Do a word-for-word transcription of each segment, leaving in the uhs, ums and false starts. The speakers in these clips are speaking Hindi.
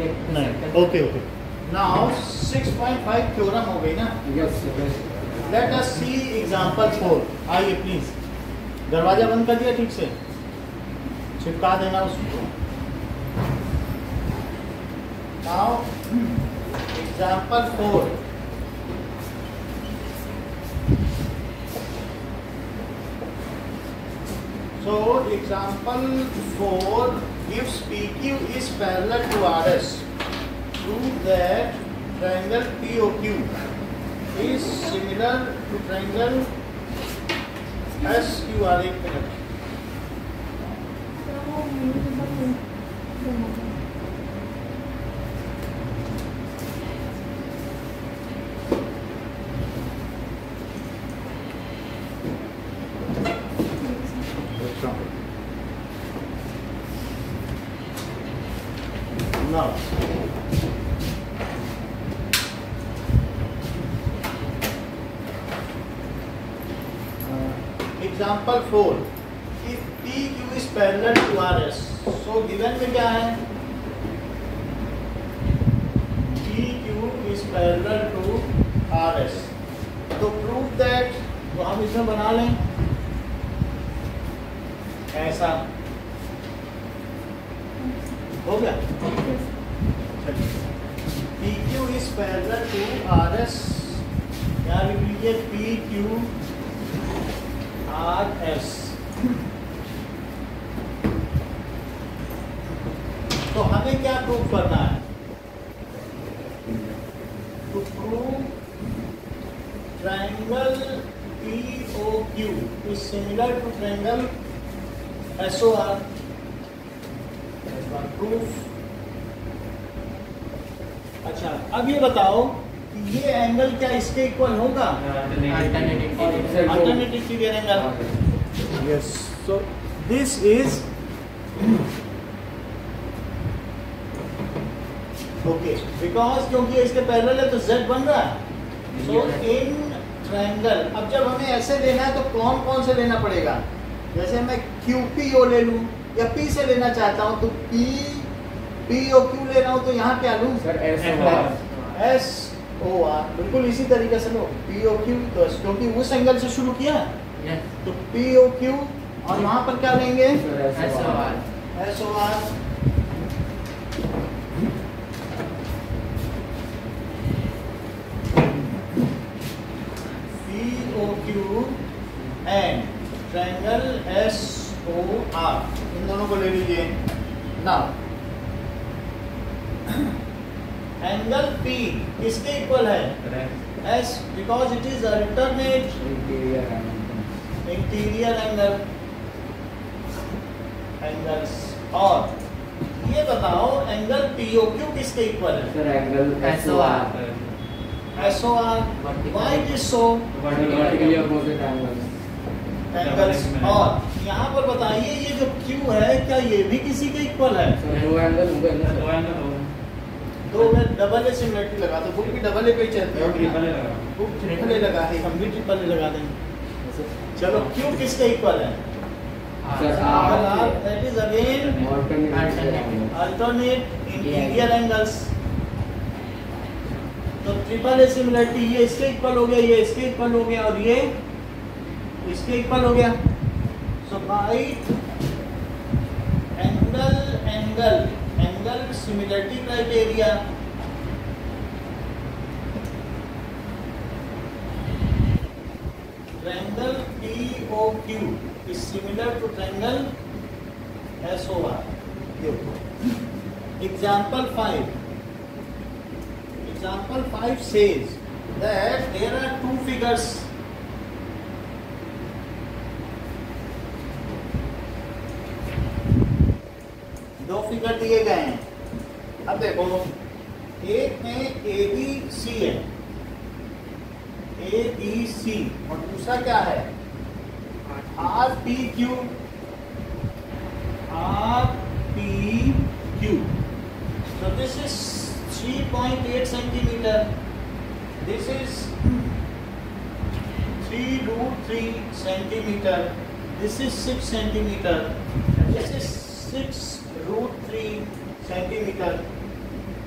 नहीं, okay okay. Now six point five theorem हो गई ना? Yes. Let us see example four. आइए प्लीज, दरवाजा बंद कर दिया ठीक से, चिपका देना उसको। Now example four. So example four gives P Q is parallel to R S. Prove that triangle P O Q is similar to triangle S Q R. एक minute. Now, example four. If P Q is parallel to R S, so given में क्या है? P Q is parallel to R S. तो prove that, तो हम इसमें बना लें ऐसा, हो गया? P Q is parallel to R S, यहाँ लिख लीजिए P Q R S। तो हमें क्या प्रूव करना है? To prove triangle P O Q is similar to triangle S O R। Proof. अच्छा, अब ये बताओ कि ये एंगल क्या इसके इक्वल होगा? Alternate interior angle. Yes, so this is okay, because क्योंकि इसके पैरेलल है तो Z बन रहा है। सो इन ट्रायंगल, अब जब हमें ऐसे लेना है तो कौन कौन से लेना पड़ेगा? जैसे मैं Q P O ले लूं या P से लेना चाहता हूं तो P P O Q ले रहा हूं तो यहाँ क्या लूं? S O R। बिल्कुल इसी तरीके से लो P O Q, तो क्योंकि उस एंगल से शुरू किया तो P O Q और वहां पर क्या लेंगे? S O R। S O R P O Q and triangle S O R, इन दोनों को ले लीजिए। नाउ एंगल P किसके इक्वल है? S, because it is alternate interior angle angles. और ये बताओ एंगल P O Q किसके इक्वल है? Sir angle S O R। S O R, why it is so? Vertically opposite angles angles. और यहाँ पर बताइए ये जो Q है क्या ये भी किसी के इक्वल है? दो एंगल होंगे ना? दो एंगल होंगे। दो में डबल ए सिमिलरिटी लगा दो। बुक भी डबल ए पे चलती है, ट्रिपल ए लगा, बुक ट्रिपल ए लगा है, हम भी ट्रिपल ए लगा देंगे। चलो Q किसके इक्वल है? That is again alternate interior angles. तो ट्रिपल ए सिमिलरिटी, ये इसके इक्वल हो गया, ये इसके इक्वल हो गया और ये इसके इक्वल हो गया। So by angle angle angle similarity criteria, triangle P O Q is similar to triangle S O R. Example five. Example five says that there are two figures. दो फिगर दिए गए हैं। अब देखो, एक में ए बी सी है, ए बी सी, और दूसरा क्या है? R P Q, R P Q. So this is three point eight centimeter. This is three root three centimeter. This is six centimeter. This is six root three centimeter.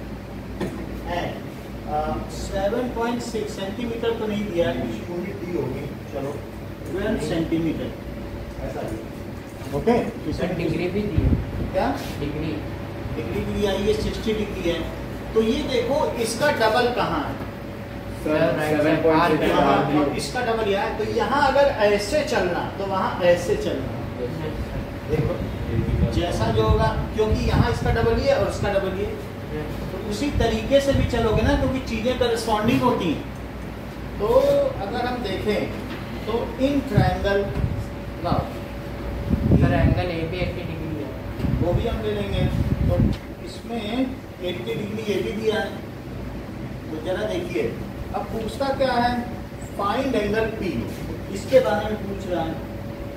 Seven point six centimeter तो नहीं दिया, यूनिट दी होगी, चलो ट्वेल्व सेंटीमीटर ऐसा दिया। ओके, सर डिग्री भी दी है क्या डिग्री डिग्री दी आई है, सिक्सटी डिग्री है। तो ये देखो इसका डबल कहाँ है, सेवन पॉइंट सिक्स यहाँ, और इसका डबल यहाँ है। तो यहाँ अगर ऐसे चलना तो वहाँ ऐसे चलना, देखो जैसा जो होगा, क्योंकि यहाँ इसका डबल ही है और इसका डबल ही है, तो उसी तरीके से भी चलोगे ना, क्योंकि चीजें करस्पॉन्डिंग होती हैं। तो अगर हम देखें तो इन ट्रायंगल ना सर एंगल ए भी अस्सी डिग्री है, वो भी हम ले लेंगे। तो इसमें अस्सी डिग्री ये भी दिया है, तो जरा देखिए अब पूछता क्या है, फाइंड एंगल पी, इसके बारे में पूछ रहा है।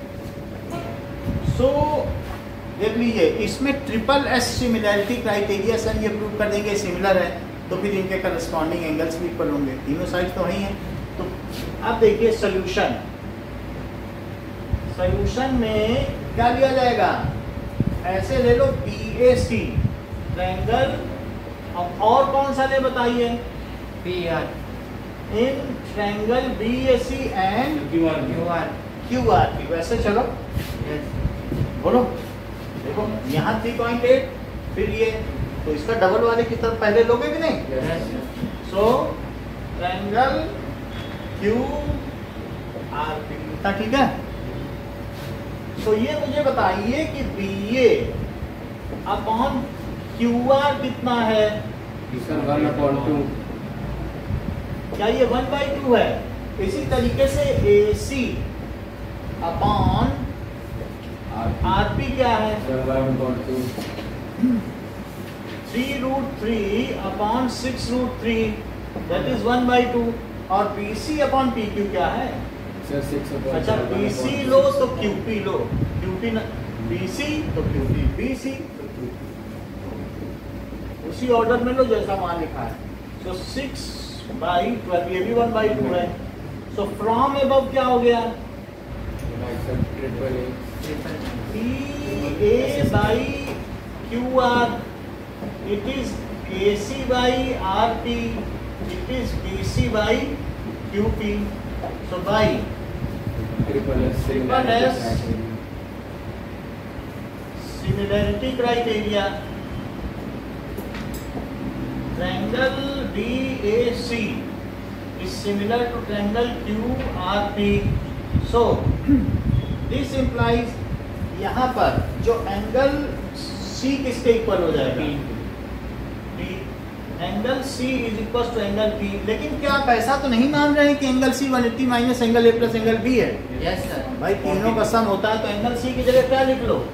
सो so, देख लीजिए इसमें ट्रिपल एस सिमिलैरिटी क्राइटेरिया से हम ये प्रूव कर देंगे सिमिलर है, तो फिर इनके करस्पॉन्डिंग एंगल्स भी इक्वल होंगे, तीनों साइड तो वही हैं। तो अब देखिए सोल्यूशन, सोल्यूशन में क्या लिया जाएगा, ऐसे ले लो बी ए सी ट्रायंगल, और कौन सा ले बताइए, P R in triangle B A C and Q R Q R P. वैसे चलो बोलो, देखो यहाँ थ्री पॉइंट एट, फिर ये, तो इसका डबल वाले की तरफ पहले लोगे कि नहीं। So triangle Q R P था, ठीक है। तो ये मुझे बताइए कि B A upon Q R कितना है, वन अपॉन टू, क्या ये वन बाई टू है। इसी तरीके से A C upon R P क्या है, one upon two, three root three upon six root three, that is one by two. और B C upon P Q क्या है, सर सिक्स अपॉन, अच्छा बी सी लो तो क्यू पी लो, क्यू पी न बी सी तो क्यू पी, बी सी तो क्यू पी, उसी ऑर्डर में लो जैसा वहां लिखा है। सो सिक्स बाई ट्वेल्व, ये भी वन बाई टू है। सो फ्रॉम एबव क्या हो गया, triple A, P A by Q R, it is A C by R P, it is B C by Q P. So by triple S, triple S similarity criteria, triangle B A C is similar to triangle Q R P. So this implies यहाँ पर जो एंगल C किसके इक्वल हो जाएगा, P, angle C is equal to angle P। लेकिन क्या आप ऐसा तो नहीं मान रहे हैं कि angle C one eighty minus angle A plus angle B है। यस सर, भाई तीनों का सम होता है, तो एंगल C की जगह क्या लिख लो,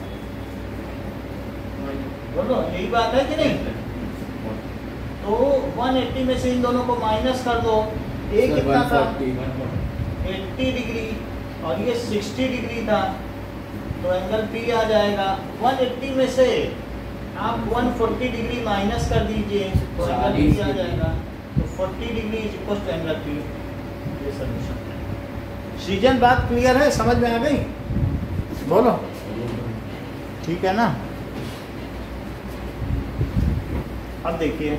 बोलो यही बात है कि नहीं। तो वन एटी में से इन दोनों को माइनस कर दो, ए कितना था अस्सी डिग्री और ये साठ डिग्री था, तो एंगल पी आ जाएगा। वन एटी में से आप एक सौ चालीस डिग्री माइनस कर दीजिए तो एंगल पी आ जाएगा, तो चालीस degree is equal to angle P. ये सॉल्यूशन है। सीजन बात क्लियर है, समझ में आ गई, बोलो ठीक है ना। अब देखिए,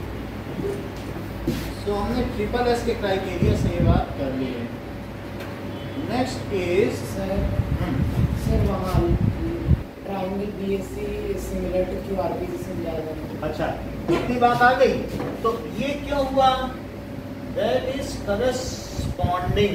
तो हमने ट्रिपल एस के क्राइटेरिया से ये बात कर ली है। नेक्स्ट इज सर सर वहाँ triangle B S C similar to Q R P से समझा देना। अच्छा इतनी बात आ गई, तो ये क्यों हुआ, that is corresponding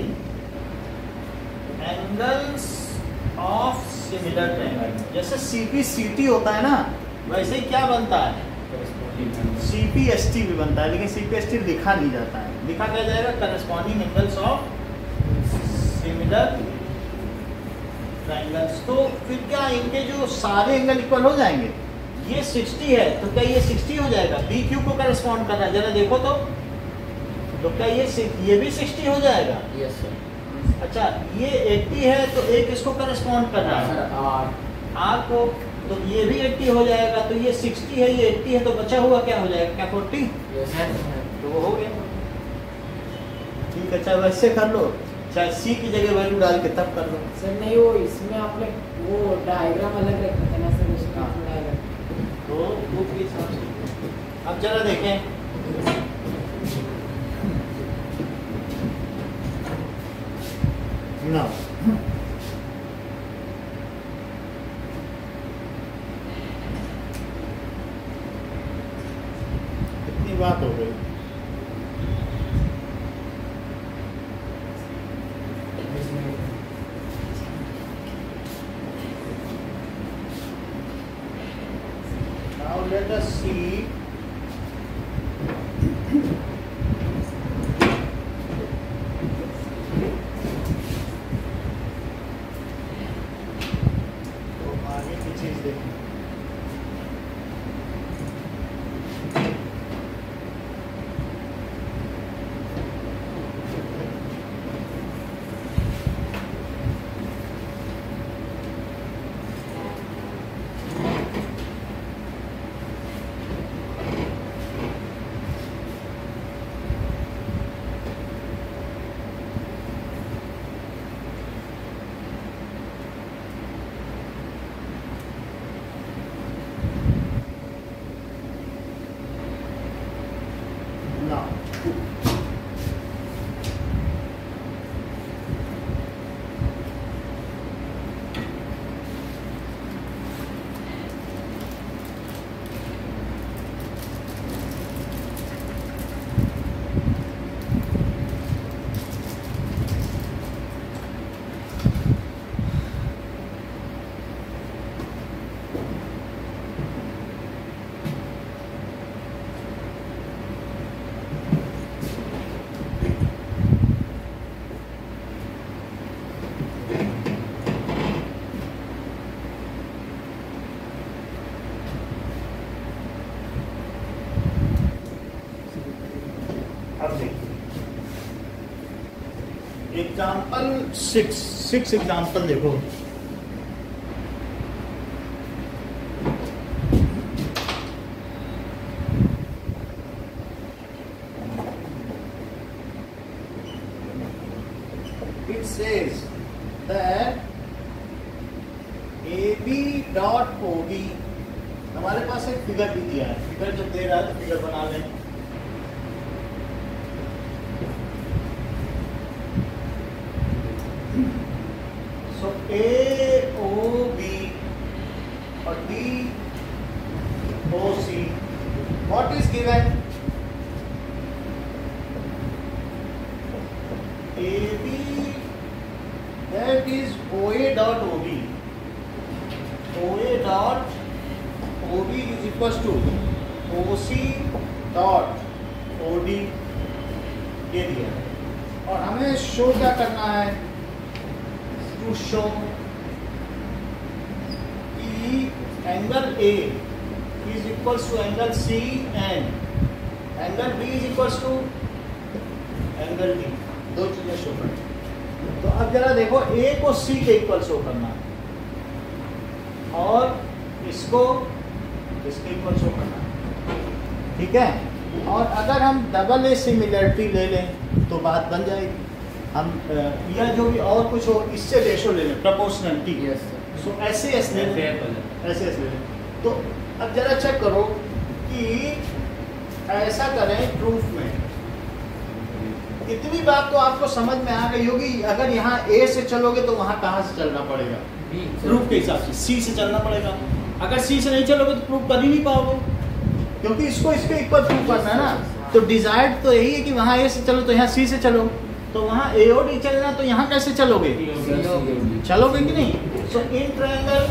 angles of similar triangle. जैसे सी पी सी टी होता है ना, वैसे ही क्या बनता है, सी पी एस टी भी बनता है, लेकिन सी पी एस टी लिखा नहीं जाता है, लिखा क्या जाएगा, corresponding angles of similar triangles. तो फिर क्या इनके जो सारे एंगल इक्वल हो जाएंगे, ये साठ है तो क्या ये साठ हो जाएगा, बी क्यू को करस्पॉन्ड कर रहा है, जरा देखो तो तो क्या ये ये भी साठ हो जाएगा। Yes sir. अच्छा ये अस्सी है तो एक इसको करस्पॉन्ड कर रहा है आर, आर को, तो ये भी अस्सी हो जाएगा, तो ये साठ है ये अस्सी है, तो बचा हुआ क्या हो जाएगा, क्या चालीस, यस सर, तो वो हो गया। ठीक है, चाहे वैसे कर लो, चाहे सी की जगह वैल्यू डाल के तब कर लो। सर नहीं, वो इसमें आपने वो डायग्राम अलग रखा था ना सर, उसका हाँ। थोड़ा अलग। तो वो के हिसाब से अब जरा देखें, बात हो गई। Now let us see तो आगे की चीज देखें। Now, अब देखिए एग्जाम्पल सिक्स सिक्स एग्जाम्पल देखो। It says that A B dot O D, हमारे पास एक फिगर भी दिया है। फिगर जब दे रहा है तो फिगर बना लें। So A O B or D O C, what is given? A B, that is O A dot O B. O A dot O B is equals to O C dot O D, ये दिया है। और हमें शो क्या करना है? टू शो कि angle A is equals to angle C and angle B is equals to angle D, दो चीजें शो करनी। तो अब जरा देखो, A को C के इक्वल शो करना है और इसको इसके इक्वल शो करना है, ठीक है। और अगर हम डबल ए सिमिलरिटी ले लें तो बात बन जाएगी। हम या जो भी और कुछ हो इससे रेशो ले लें, प्रोपोर्शनलिटी। यस सो ऐसे ऐसे ले लें, ऐसे ऐसे ले लें। तो अब जरा चेक करो कि ऐसा करें प्रूफ में। इतनी बात तो आपको समझ में आ गई होगी। अगर यहाँ ए से चलोगे तो वहाँ कहाँ से चलना पड़ेगा? प्रूफ के हिसाब से सी से चलना पड़ेगा। अगर सी से नहीं चलोगे तो प्रूफ कर ही नहीं पाओगे, क्योंकि इसको इसके इक्वल प्रूफ करना है ना। तो डिजायर्ड तो यही है कि वहाँ ए से चलो तो यहाँ सी से चलो, तो वहाँ ए ओ डी चलना तो यहाँ कैसे चलोगे? चलोगे कि नहीं? So in triangle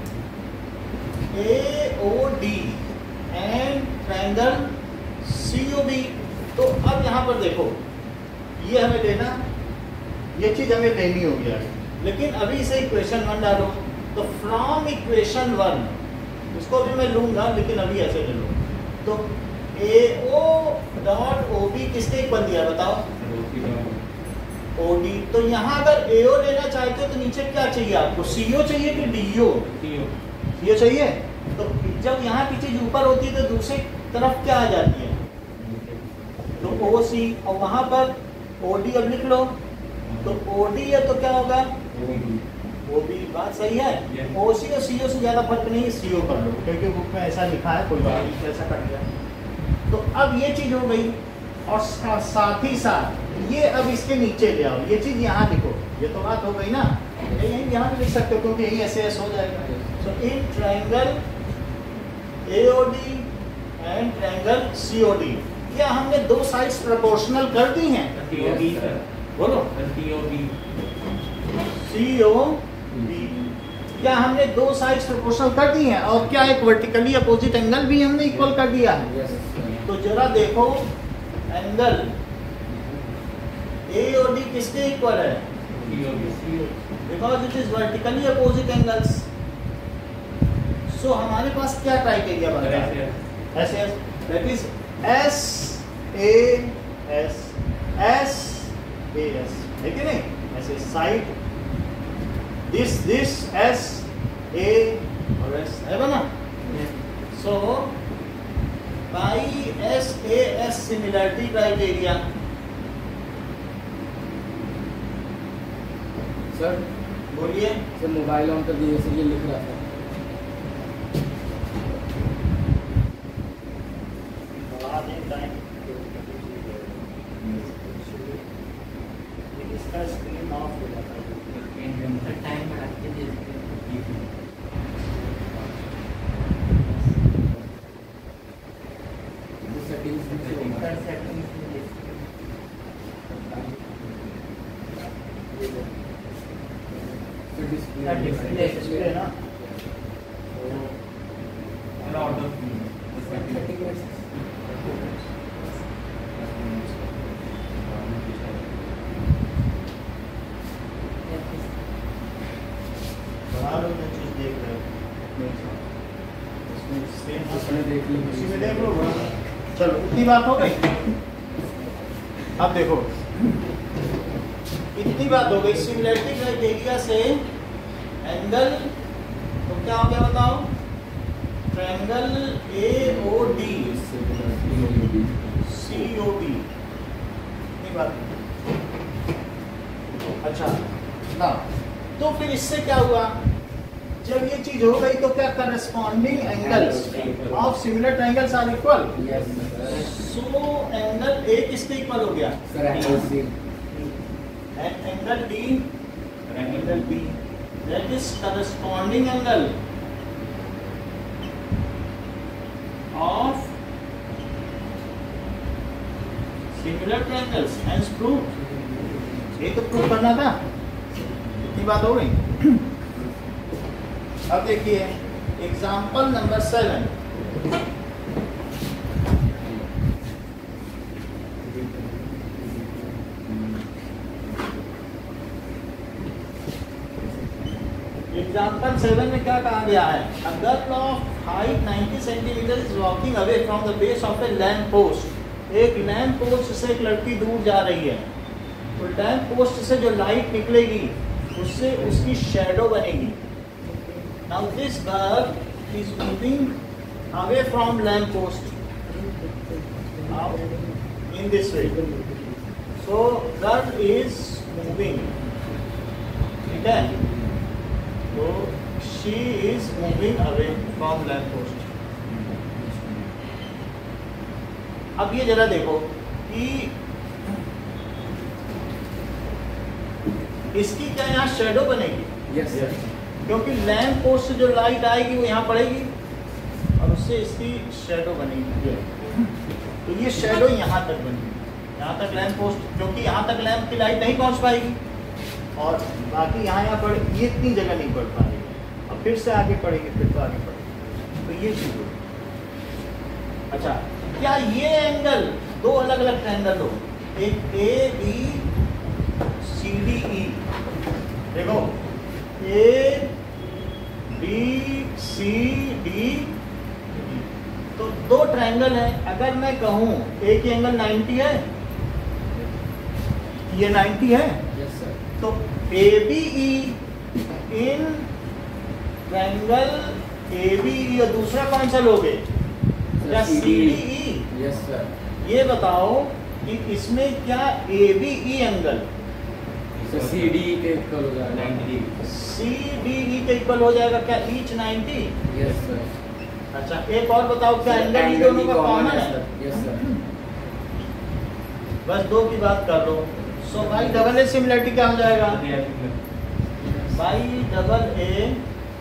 A O D and triangle C O B. तो अब यहाँ पर देखो, ये हमें लेना, ये चीज हमें लेनी होगी आगे। लेकिन अभी से इक्वेशन वन डालो, तो फ्रॉम इक्वेशन वन, इसको भी मैं लूंगा लेकिन अभी ऐसे ले लो। तो A O dot O B किसके इक्वल दिया बताओ? O D. तो यहाँ अगर ए ओ लेना चाहते हो तो नीचे क्या चाहिए आपको? सी ओ चाहिए कि डी ओ? सी ओ चाहिए। तो जब यहाँ की चीज ऊपर होती है तो दूसरी तरफ क्या आ जाती है? तो ओ सी, और वहां पर ओ डी अब लिख लो। तो ओ डी है तो क्या होगा? O B. बात सही है। ओ सी और सी ओ से ज्यादा फर्क नहीं है, सी ओ कर लो क्योंकि बुक में ऐसा लिखा है, कोई बात नहीं, ऐसा कर दिया। तो अब ये चीज हो गई, और सा, साथ ही साथ ये अब इसके नीचे ले आओ, ये चीज यहाँ लिखो। ये तो बात हो गई ना, यही यहाँ पे लिख सकते हो क्योंकि यही ऐसे ऐसे हो जाएगा। So in triangle A O D and triangle C O D, क्या हमने दो साइड्स प्रोपोर्शनल कर दी हैं? बोलो। C O B. क्या हमने दो साइड्स प्रोपोर्शनल कर दी हैं? और क्या एक वर्टिकली अपोजिट एंगल भी हमने इक्वल कर दिया है? तो जरा देखो एंगल ए और डी किसके इक्वल है? Because it is vertically opposite angles. So हमारे पास क्या क्राइटेरिया बन रहा है? S S, that is S A S, S A S, है कि नहीं? ऐसे side this this S A और एस है बना। So by S A S similarity criteria, sir बोलिए। सर मोबाइल ऑन कर दिए, सर ये लिख रहा था। इसका स्क्रीन ऑफ हो जाता है। टाइम बढ़ा के दे settings sir settings display display ना बाहर में चीज देख रहे हो, इसमें स्क्रीन देख लो, उसी में देख लो। चलो इतनी बात हो गई। अब देखो इतनी बात हो गई सिमिलरिटी क्राइटेरिया से एंगल, तो क्या हो गया बताओ? Triangle A O D C O B. इतनी बात। अच्छा ना, तो फिर इससे क्या हुआ? जब ये चीज हो गई तो क्या corresponding angles of similar triangles are equal. So angle A किसके इक्वल हो गया? Sir angle C and angle B, angle B, that is corresponding angle of similar triangles, hence proved। ये तो प्रूव करना था, इतनी बात हो गई। अब देखिए example number seven. Example seven में क्या कहा गया है? A girl of height ninety centimetre is walking away from the base of a lamp post. एक लैंप पोस्ट से एक लड़की दूर जा रही है, तो लैंप पोस्ट से जो लाइट निकलेगी उससे उसकी शैडो बनेगी। Now this girl is moving away from lamp post in this way. So girl is moving, ठीक है? तो she is moving away from lamp post। अब ये जरा देखो कि इसकी क्या यहाँ शेडो बनेगी? यस सर, क्योंकि लैंप पोस्ट से जो लाइट आएगी वो यहाँ पड़ेगी और उससे इसकी शेडो बनेगी। तो ये शेडो यहाँ तक बनेगी, यहाँ तक लैंप पोस्ट, क्योंकि यहाँ तक लैंप की लाइट नहीं पहुँच पाएगी और बाकी यहाँ यहाँ पड़े, ये इतनी जगह नहीं पड़ पाएगी। अब फिर से आगे पड़ेगी, फिर तो आगे पड़ेगी, तो ये चीज होगी। अच्छा, क्या ये एंगल दो अलग अलग ट्रायंगल हो? एक ए बी सी डी ई, देखो ए बी सी डी, तो दो ट्रायंगल है। अगर मैं कहूँ एक ही एंगल नाइंटी है, ये नाइंटी है, यस सर, तो A B E in triangle A B E और दूसरा कौन सा लोगे? क्या C D E? Yes sir. ये बताओ कि इसमें क्या A B E angle sir C D के इक्वल हो जाएगा ninety degree. C D E के इक्वल हो जाएगा क्या ईच नाइंटी? Yes sir. अच्छा, एक और बताओ, क्या एंगल इन दोनों का कॉमन है? Yes sir. बस दो की बात कर लो। So by double A similarity क्या हो जाएगा? By double A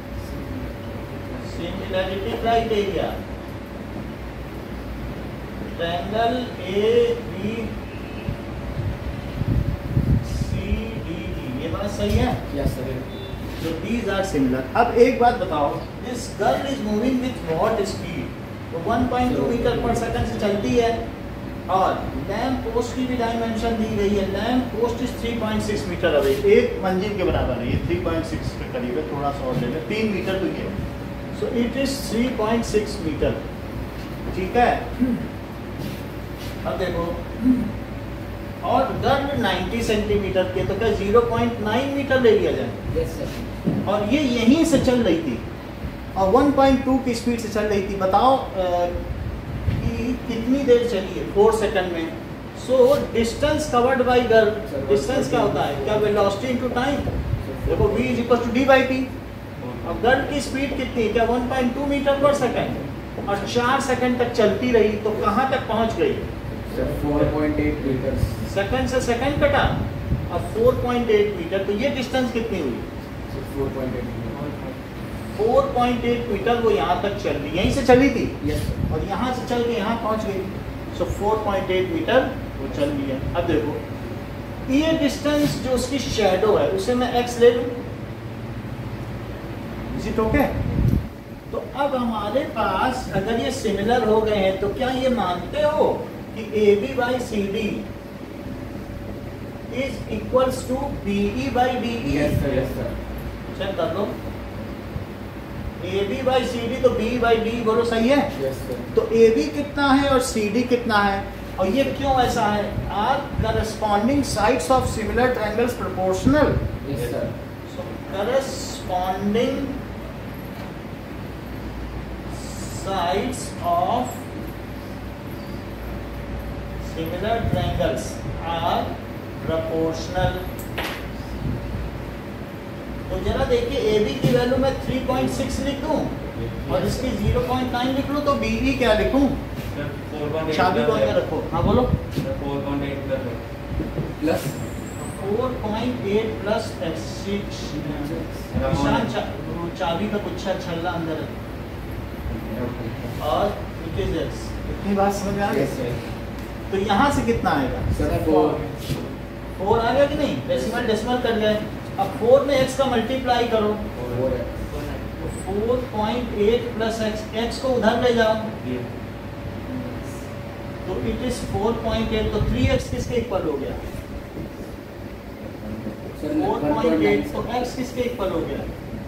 similarity criteria triangle A B C D E, ये बात सही है? Yes sir. So these are similar. अब एक बात बताओ, this girl is moving with what speed? तो वन पॉइंट टू मीटर पर सेकंड से चलती है और लैम्प पोस्ट की भी डायमेंशन दी गई है। Lamp post is three point six metre away, एक मंजिल के बराबर है, ये थ्री पॉइंट सिक्स के करीब है, थोड़ा सा और ले लें, तीन मीटर तो ये। So it is three point six metre, ठीक है। अब देखो, और गर्ल नाइंटी सेंटीमीटर के, तो क्या ज़ीरो पॉइंट नाइन मीटर ले लिया जाए? Yes sir. और ये यहीं से चल रही थी और वन पॉइंट टू की स्पीड से चल रही थी। बताओ आ, कि कितनी देर चली है? फोर सेकंड में। So distance covered by girl, distance क्या होता है? क्या वेलोसिटी इनटू टाइम? देखो v is equal to D by T. अब गर्ल की स्पीड कितनी है? क्या वन पॉइंट टू मीटर पर सेकंड, और चार सेकंड तक चलती रही, तो कहाँ तक पहुँच गई? Four point eight metre. Second से सेकंड कटा, अब फोर पॉइंट एट मीटर, तो ये डिस्टेंस कितनी हुई? Four point eight four point eight metre वो यहाँ तक चल रही, यहीं से चली थी यस और यहाँ से चल के यहाँ पहुँच गई। So four point eight metre वो चल रही है। अब देखो, ये डिस्टेंस जो उसकी शैडो है उसे मैं x ले लूँ, इज इट ओके? तो अब हमारे पास अगर ये सिमिलर हो गए हैं, तो क्या ये मानते हो कि A B by C D is equals to B E by D E? Yes sir. Yes sir. Check कर लो, A B by C D, तो बी बाई डी बोलो, सही है? Yes sir. तो ए बी कितना है और सी डी कितना है? और ये क्यों ऐसा है? Are corresponding sides of similar triangles proportional? Yes sir. So corresponding sides of similar triangles are proportional. तो जरा देखिए, ए बी की वैल्यू मैं थ्री पॉइंट सिक्स लिख दूं और इसकी ज़ीरो पॉइंट नाइन लिख लूं, तो बी ई क्या लिखूं? चाबी को अंदर रखो। हाँ बोलो। Four point eight plus four point eight plus six. निशान चा, चाबी का गुच्छा छल्ला अंदर है और इट इज एक्स। इतनी बात समझ आ गई? तो यहाँ से कितना आएगा? Sir four. फोर आ गया कि नहीं? डेसिमल डेसिमल कर गए। अब फोर में x का मल्टीप्लाई करो, तो four point eight plus X, X को उधर ले जाओ, तो it is four point eight, तो थ्री एक्स किसके इक्वल हो गया? फोर पॉइंट एट, तो x किसके इक्वल हो गया?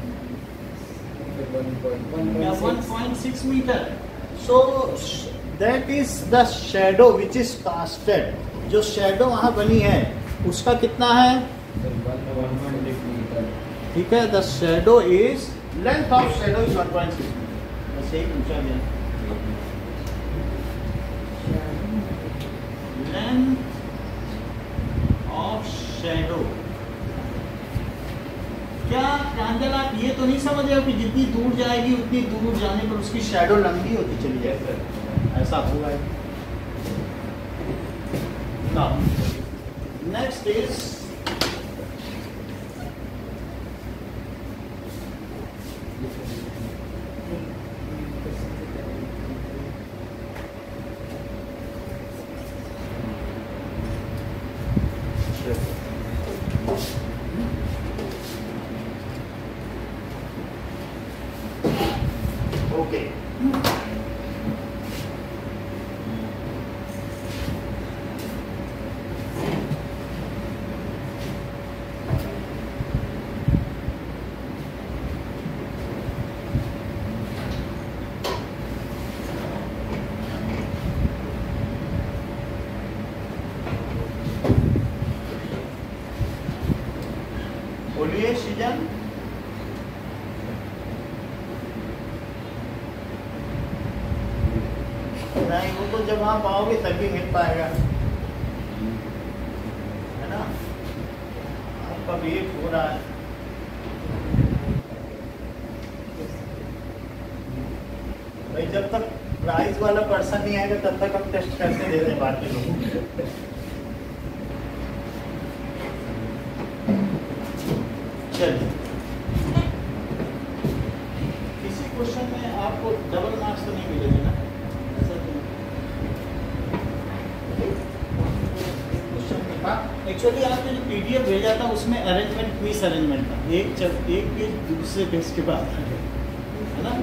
One point six metre. So that is the shadow which is casted. जो शैडो वहाँ बनी है उसका कितना है? ठीक है, the shadow is, length of shadow is one point six metre. बस यही पूछा गया, लेंथ ऑफ शैडो। क्या प्रांजल आप ये तो नहीं समझ रहे हो कि जितनी दूर जाएगी उतनी दूर जाने पर उसकी शैडो लंबी होती चली जाएगी? ऐसा होगा। Next is okay. बोलिए सृजन। नहीं, वो तो जब आप आओगे तभी मिल पाएगा, है ना? आपका वेट हो रहा है। भाई जब तक प्राइज वाला पर्सन नहीं आएगा तब तक हम टेस्ट करते दे रहे बाकी लोगों। चलिए, किसी क्वेश्चन में आपको डबल मार्क्स तो नहीं मिलेंगे ना? ऐसा तो एक्चुअली आपने जो पीडीएफ भेजा था उसमें अरेंजमेंट मिस अरेंजमेंट था, एक जब एक पेज दूसरे पेज के बाद है ना।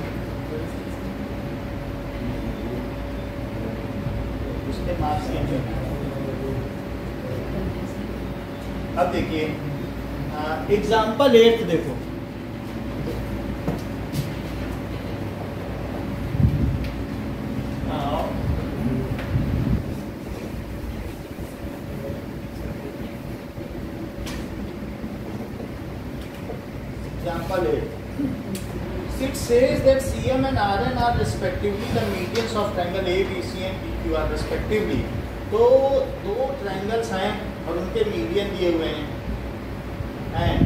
उसके मार्क्स के अब देखिए एग्जाम्पल एट देखो, example eight. It says that C M and R N are respectively the medians of triangle A, B, C and P Q R respectively. तो दो ट्रायंगल्स हैं और उनके मीडियन दिए हुए हैं एंड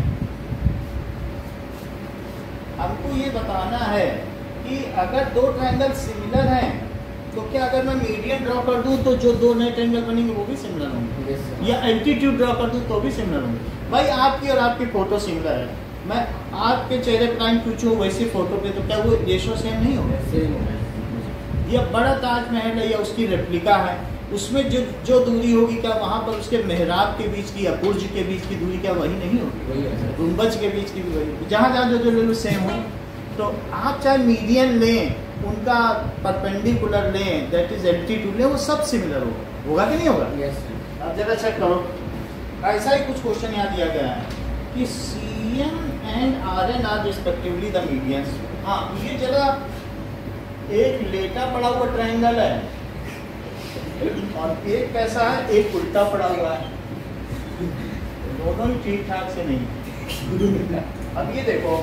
हमको ये बताना है कि अगर दो ट्रायंगल सिमिलर हैं तो क्या अगर मैं मीडियन ड्रॉ कर दूं तो जो दो नए ट्रायंगल बनेंगे वो भी सिमिलर होंगे, yes, या एल्टीट्यूड ड्रॉ कर दूं तो भी सिमिलर होंगे। भाई आपकी और आपकी फोटो सिमिलर है, मैं आपके चेहरे पर लाइन खींचूं वैसी फोटो पे तो क्या वो रेशो सेम नहीं होगा? ये बड़ा ताजमहल है या उसकी रेप्लिका है, उसमें जो जो दूरी होगी क्या वहाँ पर उसके मेहराब के बीच की या बुर्ज के बीच की दूरी क्या वही नहीं होगी? गुंबज के बीच की भी वही, जहाँ जहाँ जो जो ले लो सेम हो। तो आप चाहे मीडियन लें, उनका परपेंडिकुलर लें, दैट इज एल्टीट्यूड लें, वो सब सिमिलर होगा, होगा कि नहीं होगा? yes, आप जरा चेक करो। ऐसा ही कुछ क्वेश्चन यहाँ दिया गया है कि C M and R N are respectively the medians. हाँ, ये जरा एक लेटा पड़ा हुआ ट्रायंगल है और एक कैसा है, एक उल्टा पड़ा हुआ है, दोनों ही ठीक ठाक से नहीं। अब ये देखो,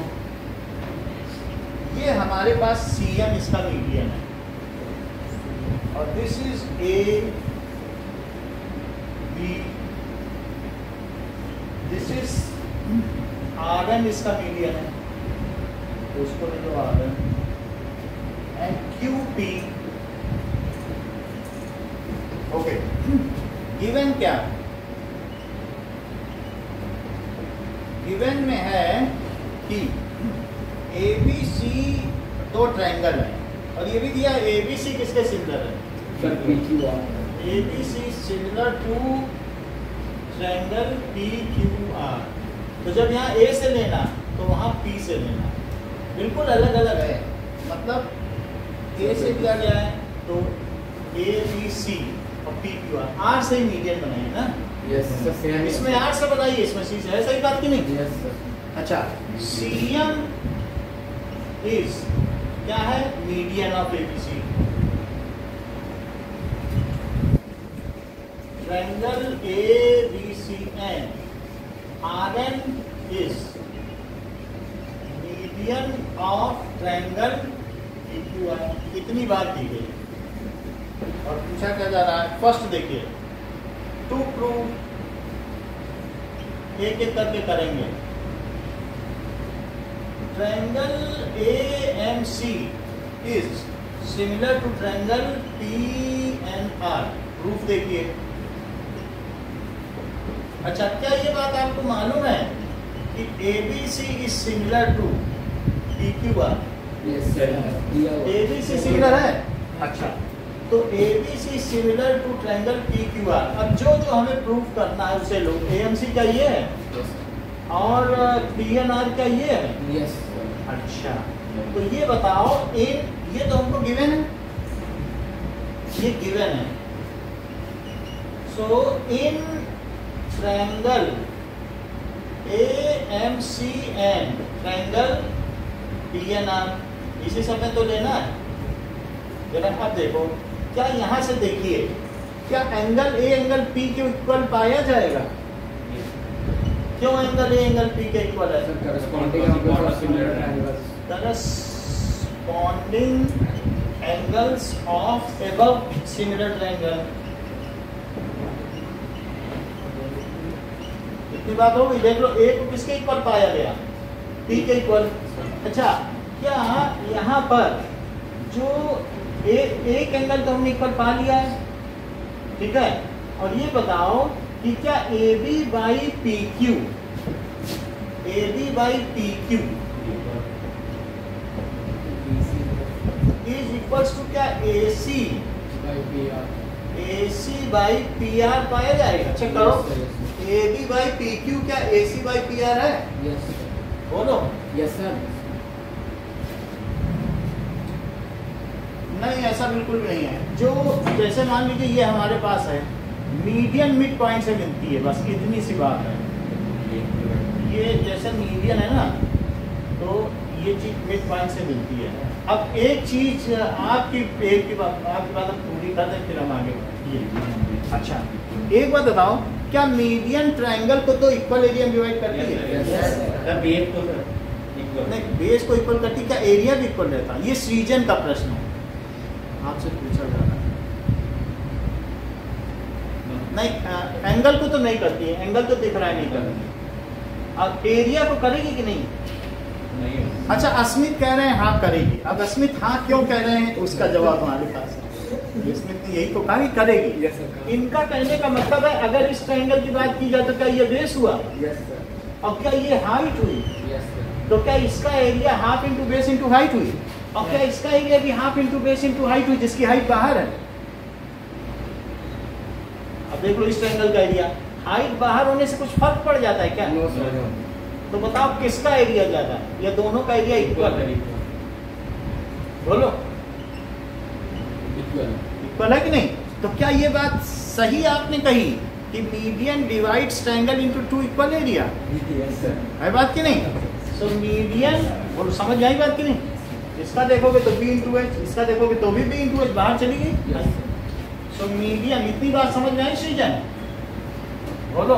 ये हमारे पास सी एम इसका मीडियन है और this is A B, this is R N इसका मीडियन है, तो उसको ले लो R N and Q P. Okay, given क्या, गिवन में है कि ए बी सी दो ट्रायंगल है और ये भी दिया ए बी सी किसके सिमिलर है? A B C similar to triangle P Q R. तो जब यहाँ ए से लेना तो वहाँ पी से लेना, बिल्कुल अलग अलग है। मतलब ए से दिया गया है तो ए बी सी और पी क्यू आर, आर से ही मीडियन बनाइए ना। yes, sir, इसमें आर से बनाइए, इसमें सी से है, सही बात की नहीं? yes, sir. अच्छा, सी एम इज क्या है? Median of A B C. Triangle A B C N, R N is median of triangle P Q R. इतनी बात दी गई और पूछा क्या जा रहा है? फर्स्ट देखिए, टू प्रूव, एक एक करके करेंगे। Triangle A M C is similar to triangle P N R. Proof देखिए। अच्छा, क्या ये बात आपको मालूम है कि A B C is similar to P Q R? A B C similar है। अच्छा, तो A B C similar to triangle P Q R. अब जो जो हमें प्रूफ करना है उसे लो। ए एम सी का ये है और पी एन आर का ये है। yes, अच्छा, तो ये बताओ, इन ये तो हमको गिवन है, ये गिवन है। So in triangle A M C N triangle P N R, इसी समय तो लेना है। जरा आप देखो, क्या यहाँ से देखिए, क्या एंगल ए एंगल पी के इक्वल पाया जाएगा? क्यों एंगल ए एंगल पी के इक्वल है? Corresponding angles of above similar triangle. इतनी बात हो गई। देख लो, ए को किसके इक्वल पाया गया? पी के इक्वल। अच्छा, क्या यहाँ पर जो ए, एक एंगल तो हमने इक्वल पा लिया है, ठीक है? और ये बताओ कि क्या A B by P Q, A B by P Q is equals to क्या? A C A C by P R पाया जाएगा। चेक करो, A B by P Q क्या A C by P R है? यस बोलो। Yes sir. नहीं, ऐसा बिल्कुल भी नहीं है। जो जैसे मान लीजिए ये हमारे पास है, मीडियन मिड पॉइंट से मिलती है, बस इतनी सी बात है। ये जैसे मीडियन है ना, तो ये चीज मिड पॉइंट से मिलती है। अब एक चीज आपकी एक की बात आपकी बात हम पूरी कर दें, फिर हम आगे बढ़ेंगे। अच्छा, एक बात बताओ, क्या मीडियन ट्रायंगल को तो इक्वल एरिया में डिवाइड करती है? बेस को इक्वल नहीं, बेस को इक्वल करती, क्या एरिया भी इक्वल रहता है? ये सृजन का प्रश्न है, आपसे पूछा जा रहा है। नहीं, एंगल को तो नहीं करती है, एंगल तो दिख रहा है नहीं करती। अब एरिया को करेगी कि नहीं? नहीं। अच्छा, अस्मित कह रहे हैं हाँ करेगी। अब अस्मित हाँ क्यों कह रहे हैं, उसका जवाब हमारे पास है। अस्मित ने यही तो कहा कि करेगी। Yes sir. इनका कहने का मतलब है, अगर इस ट्रायंगल की बात की जाए तो क्या ये बेस हुआ? Yes sir. और क्या ये हाइट हुई? Yes sir. तो क्या इसका area half into base into height हुई? और क्या इसका एरिया भी half into base into height हुई, जिसकी हाइट बाहर है? अब देख लो इस ट्रायंगल का एरिया, हाइट बाहर होने से कुछ फर्क पड़ जाता है क्या? No sir. तो बताओ किसका एरिया ज्यादा है, या दोनों का एरिया इक्वल है? बोलो, इक्वल। इक्वल है कि नहीं? तो क्या ये बात सही आपने कही कि median divides triangle into two equal area? Yes sir. है बात कि नहीं? सो मीडियन, बोलो समझ आई बात कि नहीं? इसका देखोगे तो बी इंटू एच, इसका देखोगे तो भी बी इंटू एच, बाहर चली गई। Yes sir. सो मीडियन, इतनी बात समझ में आई सृजन? बोलो,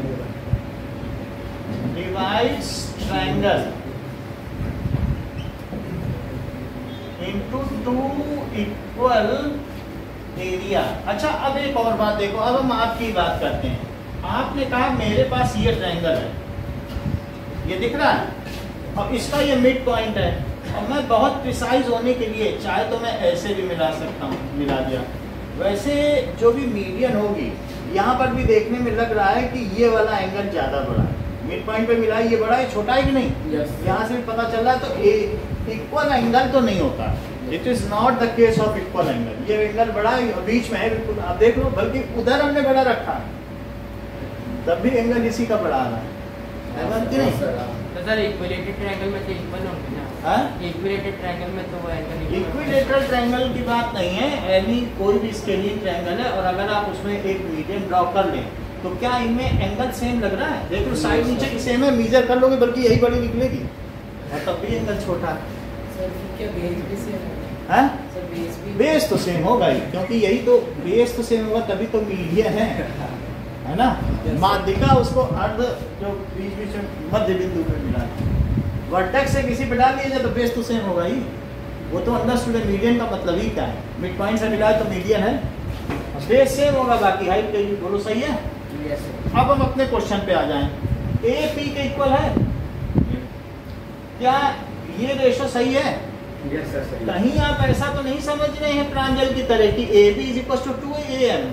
divides triangle into two equal area. अच्छा, अब एक और बात देखो, अब हम आपकी बात करते हैं। आपने कहा मेरे पास ये ट्रायंगल है, ये दिख रहा है, अब इसका ये मिड पॉइंट है, और मैं बहुत प्रिसाइज होने के लिए चाहे तो मैं ऐसे भी मिला सकता हूँ, मिला दिया। वैसे जो भी मीडियन होगी, यहाँ पर भी देखने में लग रहा है कि ये वाला एंगल ज़्यादा बड़ा है। मिड पॉइंट पे मिला है, ये बड़ा है, छोटा है कि नहीं? यस। यहाँ से भी पता चल रहा है। तो इक्वल एंगल तो नहीं होता, it is not the case of equal angle. ये एंगल बड़ा है, बीच में है बिल्कुल, आप देख लो, बल्कि उधर हमने बड़ा रखा है, तब भी एंगल इसी का बड़ा आ रहा है, है कि नहीं? तो सर इक्विलेटरल ट्रायंगल में तो इक्वल होंगे ना? हाँ? इक्विलेटरल ट्रायंगल में तो वो एंगल इक्विलेटरल ट्रायंगल की बात नहीं है, एनी कोई भी स्केलिंग ट्रायंगल है, और अगर आप उसमें एक मीडियन ड्रॉ कर लें तो क्या इनमें एंगल सेम लग रहा है? देखो साइड नीचे की सेम है, मेजर कर लोगे बल्कि यही बड़ी निकलेगी, और तब भी एंगल छोटा है। सर क्या बेस भी सेम है? हैं? सर बेस भी बेस तो सेम होगा ही, क्योंकि यही तो बेस तो सेम होगा, तभी तो मीडियन है, है ना? माध्यिका उसको अर्ध जो बीच बीच में मध्य बिंदु पे मिला है, वर्टेक्स से किसी पे डाल दिया जाए तो बेस तो सेम होगा ही। वो तो अंडरस्टूड है, मीडियन का मतलब ही क्या है, मिड पॉइंट से मिला है तो मीडियन है, बेस सेम होगा, बाकी हाइट के लिए। बोलो सही है? Yes sir. अब हम अपने क्वेश्चन पे आ जाएं। ए पी के इक्वल है, क्या ये रेशो सही है? यस सर सही। कहीं आप ऐसा तो नहीं समझ रहे हैं प्रांजल की तरह कि A B is equal to two A M?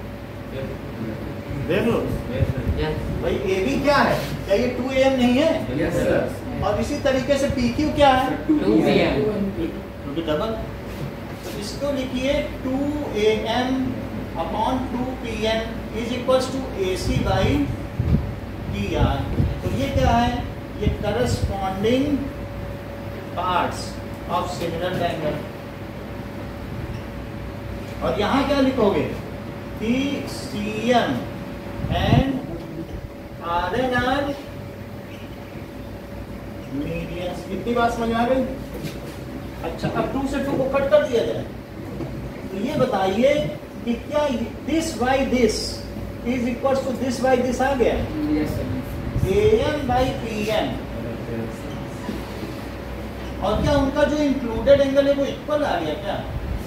देख लो भाई, ए बी क्या है, क्या ये टू ए एम नहीं है? Yes sir. और इसी तरीके से पी क्यू क्या है? Two P M. क्योंकि डबल, तो इसको लिखिए two A M upon two P M is equal to A C by D R. तो ये क्या है? ये corresponding parts of similar triangle. और यहाँ क्या लिखोगे कि C M and R N are medians. इतनी बात समझ में आ गई? अच्छा, अब टू से टू को कट कर दिया जाए तो ये बताइए कि क्या this by this is equal to this by this आ गया? Yes sir. A M by P M, और क्या उनका जो इंक्लूडेड एंगल है वो इक्वल आ गया क्या?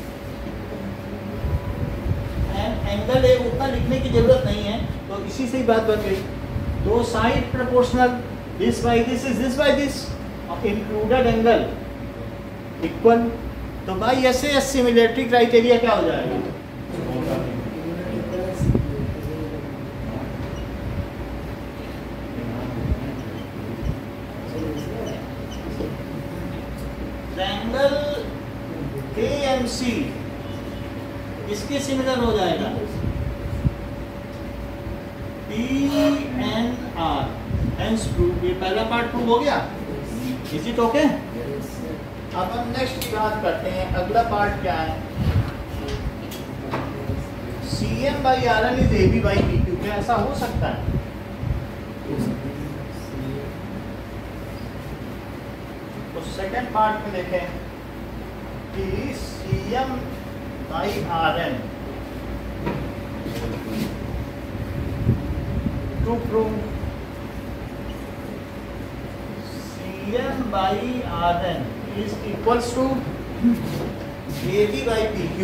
एंगल है उतना लिखने की जरूरत नहीं है, तो इसी से ही बात बन गई। दो side proportional, this by this is this by this, और इंक्लूडेड एंगल इक्वल। तो भाई ऐसे सिमिलरिटी क्राइटेरिया क्या हो जाएगा? ट्रायंगल ए एम सी इसके सिमिलर हो जाएगा P N R, hence prove. ये पहला पार्ट प्रूव हो गया। Is it okay? अब हम नेक्स्ट की बात करते हैं। अगला पार्ट क्या है? C M by R N is A B by P Q. क्या ऐसा हो सकता है? तो सेकेंड पार्ट में देखें कि C M by R N to prove C M by R N is equals to A B by P Q.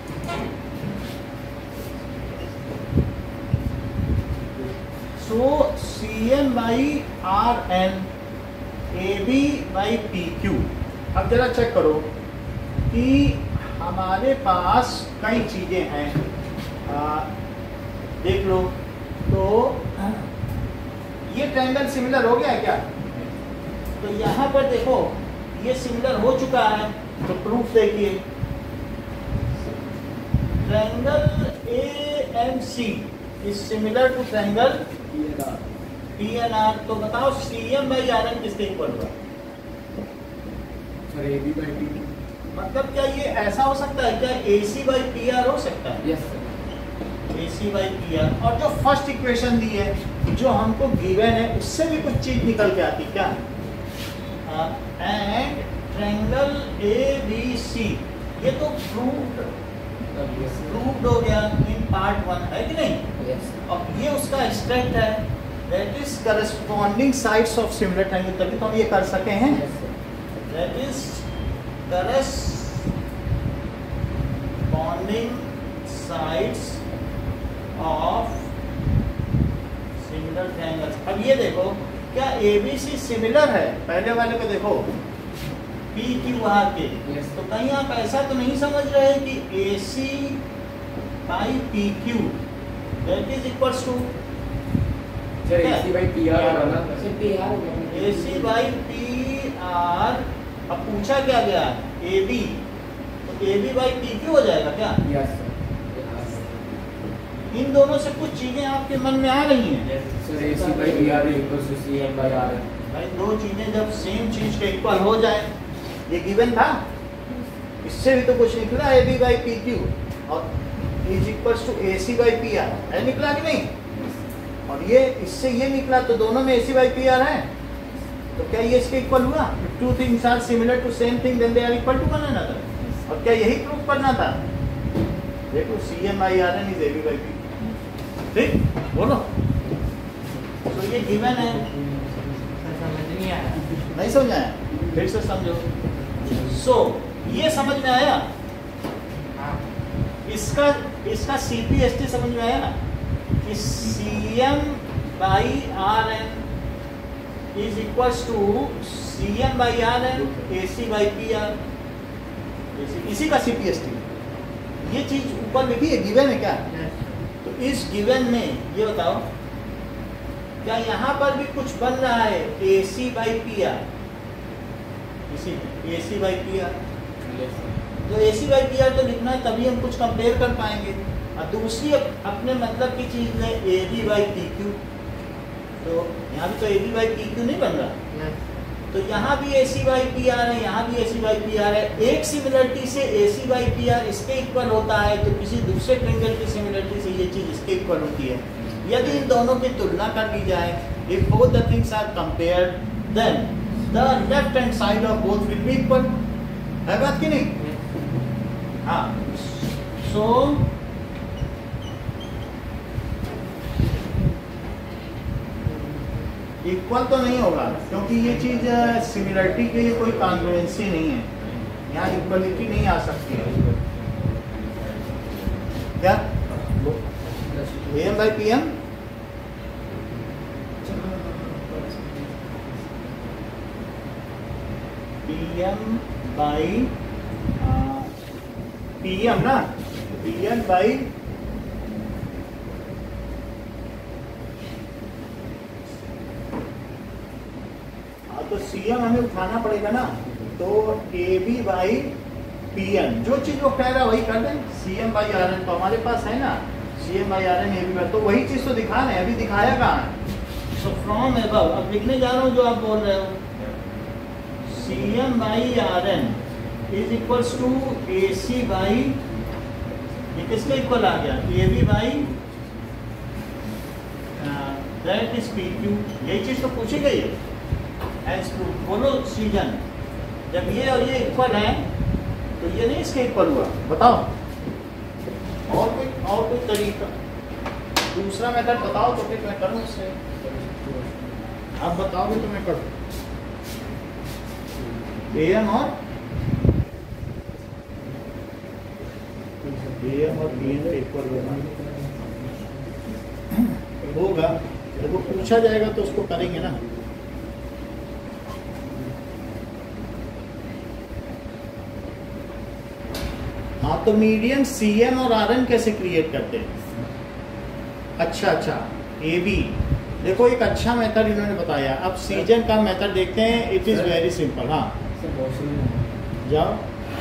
So C M by R N A B by P Q. अब जरा चेक करो कि हमारे पास कई चीजें हैं। आ, देख लो तो ये ट्रायंगल सिमिलर हो गया क्या? तो यहाँ पर देखो ये सिमिलर हो चुका है, तो प्रूफ देखिए। Triangle A M C is similar to triangle P N R. तो बताओ C M by R N किसके इक्वल हुआ? Sir A B by P Q. मतलब क्या ये ऐसा हो सकता है क्या? A C by P R हो सकता है? Yes sir. A C by P R. और जो फर्स्ट इक्वेशन दी है, जो हमको गिवन है, उससे भी कुछ चीज निकल के आती क्या? And triangle A B C, ये तो प्रूव्ड प्रूव्ड हो गया इन पार्ट वन, है कि नहीं? यस। अब ये उसका एक्सट्रैक्ट है, that is corresponding sides of similar triangle. तभी तो हम ये कर सके हैं। That is corresponding sides of similar triangles. अब ये देखो क्या ए बी सी सिमिलर है? पहले वाले को देखो पी क्यू आर के। yes. तो कहीं आप ऐसा तो नहीं समझ रहे कि A C by P Q that is equals to sir A C by P R वाला sir P R A C by P R. अब पूछा क्या गया? ए बी, तो A B by P Q हो जाएगा क्या? Yes sir. इन दोनों से कुछ चीजें आपके मन में आ रही हैं? Sir A C by P R equals to C M by R N. भाई दो चीजें जब सेम चीज के इक्वल हो जाए, ये गिवन था, इससे भी तो कुछ निकला A B by P Q और is equals to A C by P R है, निकला कि नहीं? और ये इससे ये निकला, तो दोनों में A C by P R है। तो क्या ये इसके इक्वल हुआ? Two things are similar to same thing then they are equal to one another. और क्या यही प्रूफ करना था? देखो C M I R N is A B by P. ठीक, बोलो। तो ये गिवन है, समझ नहीं आया। नहीं समझ आया? फिर से समझो। सो so, ये समझ में आया? हाँ। इसका इसका सी पी एस टी समझ में आया कि C M by R N is equals to C M by R N A C by P R. इसी का सी पी एस टी। ये चीज ऊपर लिखी है, गिवन है क्या? तो इस गिवन में ये बताओ क्या यहाँ पर भी कुछ बन रहा है? A C by P R, इसी A C by P R. तो A C by P R तो लिखना है, तभी हम कुछ कंपेयर कर पाएंगे। और दूसरी अपने मतलब की चीज है A B by P Q. तो यहाँ भी तो A B by P Q नहीं बन रहा, तो यहाँ भी A C by P R है, यहाँ भी A C by P R है। एक सिमिलरिटी से A C by P R इसके इक्वल होता है, तो किसी दूसरे ट्रायंगल की सिमिलरिटी से ये चीज इसके इक्वल होती है। यदि इन दोनों की तुलना कर ली जाए, if both the things are compared, then the left hand side of both will be equal। है बात कि नहीं? हाँ। So इक्वल तो नहीं होगा, क्योंकि ये चीज सिमिलरिटी के लिए कोई कॉन्ग्रुएंसी नहीं है। यहाँ इक्वलिटी नहीं आ सकती है। क्या A M by P M? P M by P M ना, पी एम बाई हाँ, तो सी एम हमें उठाना पड़ेगा ना, तो A B by P N, जो चीज वो कह रहा है वही कर दें। C M by R N तो हमारे पास है ना, C M by R N A B, तो वही चीज तो दिखा रहे हैं, अभी दिखाया कहाँ है। सो फ्रॉम एबव, अब लिखने जा रहा हूँ जो आप बोल रहे हो, C M by R N is equals to A C by, ये किसके इक्वल आ गया, A B by that is P Q, यही चीज तो पूछी गई है। एज टू बोलो सीजन, जब ये और ये इक्वल है तो ये नहीं इसके इक्वल हुआ, बताओ और कोई और कोई तरीका, दूसरा मेथड बताओ तो फिर मैं करूँ उससे, आप बताओगे तो मैं करूँ। ए एम और ए एम और बी एन इक्वल होगा होगा जब वो पूछा जाएगा तो उसको करेंगे ना। हाँ, तो मीडियन सी एम और आर एन कैसे क्रिएट करते हैं? अच्छा अच्छा, ए बी, देखो एक अच्छा मेथड इन्होंने बताया। अब सीजन का मेथड देखते हैं, इट इज वेरी सिंपल। हाँ जाओ,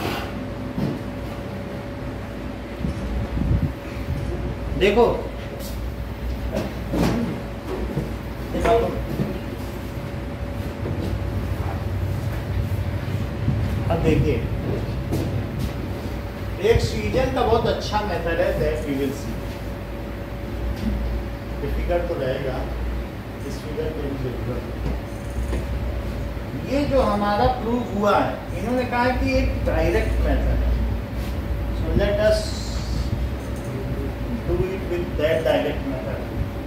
देखो देखो अब देखिए, एक सीजन का बहुत अच्छा मेथड है, that we will see. Difficult तो रहेगा इस फिगर के लिए। ये जो हमारा प्रूव हुआ है, इन्होंने कहा है कि एक डायरेक्ट मेथड है, so let us do it with that direct method.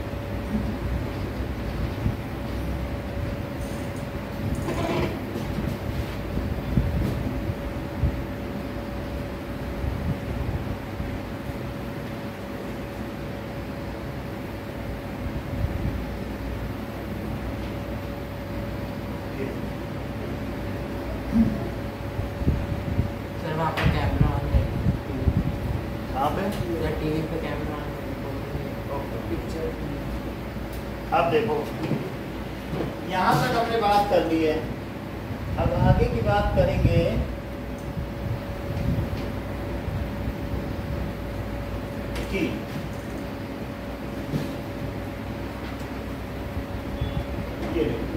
Sir वहाँ पर कैमरा ऑन है, कहाँ पे? उधर टीवी पे कैमरा ऑन है, पिक्चर। अब देखो, यहाँ तक हमने बात कर ली है, अब आगे की बात करेंगे। कि ये देखो,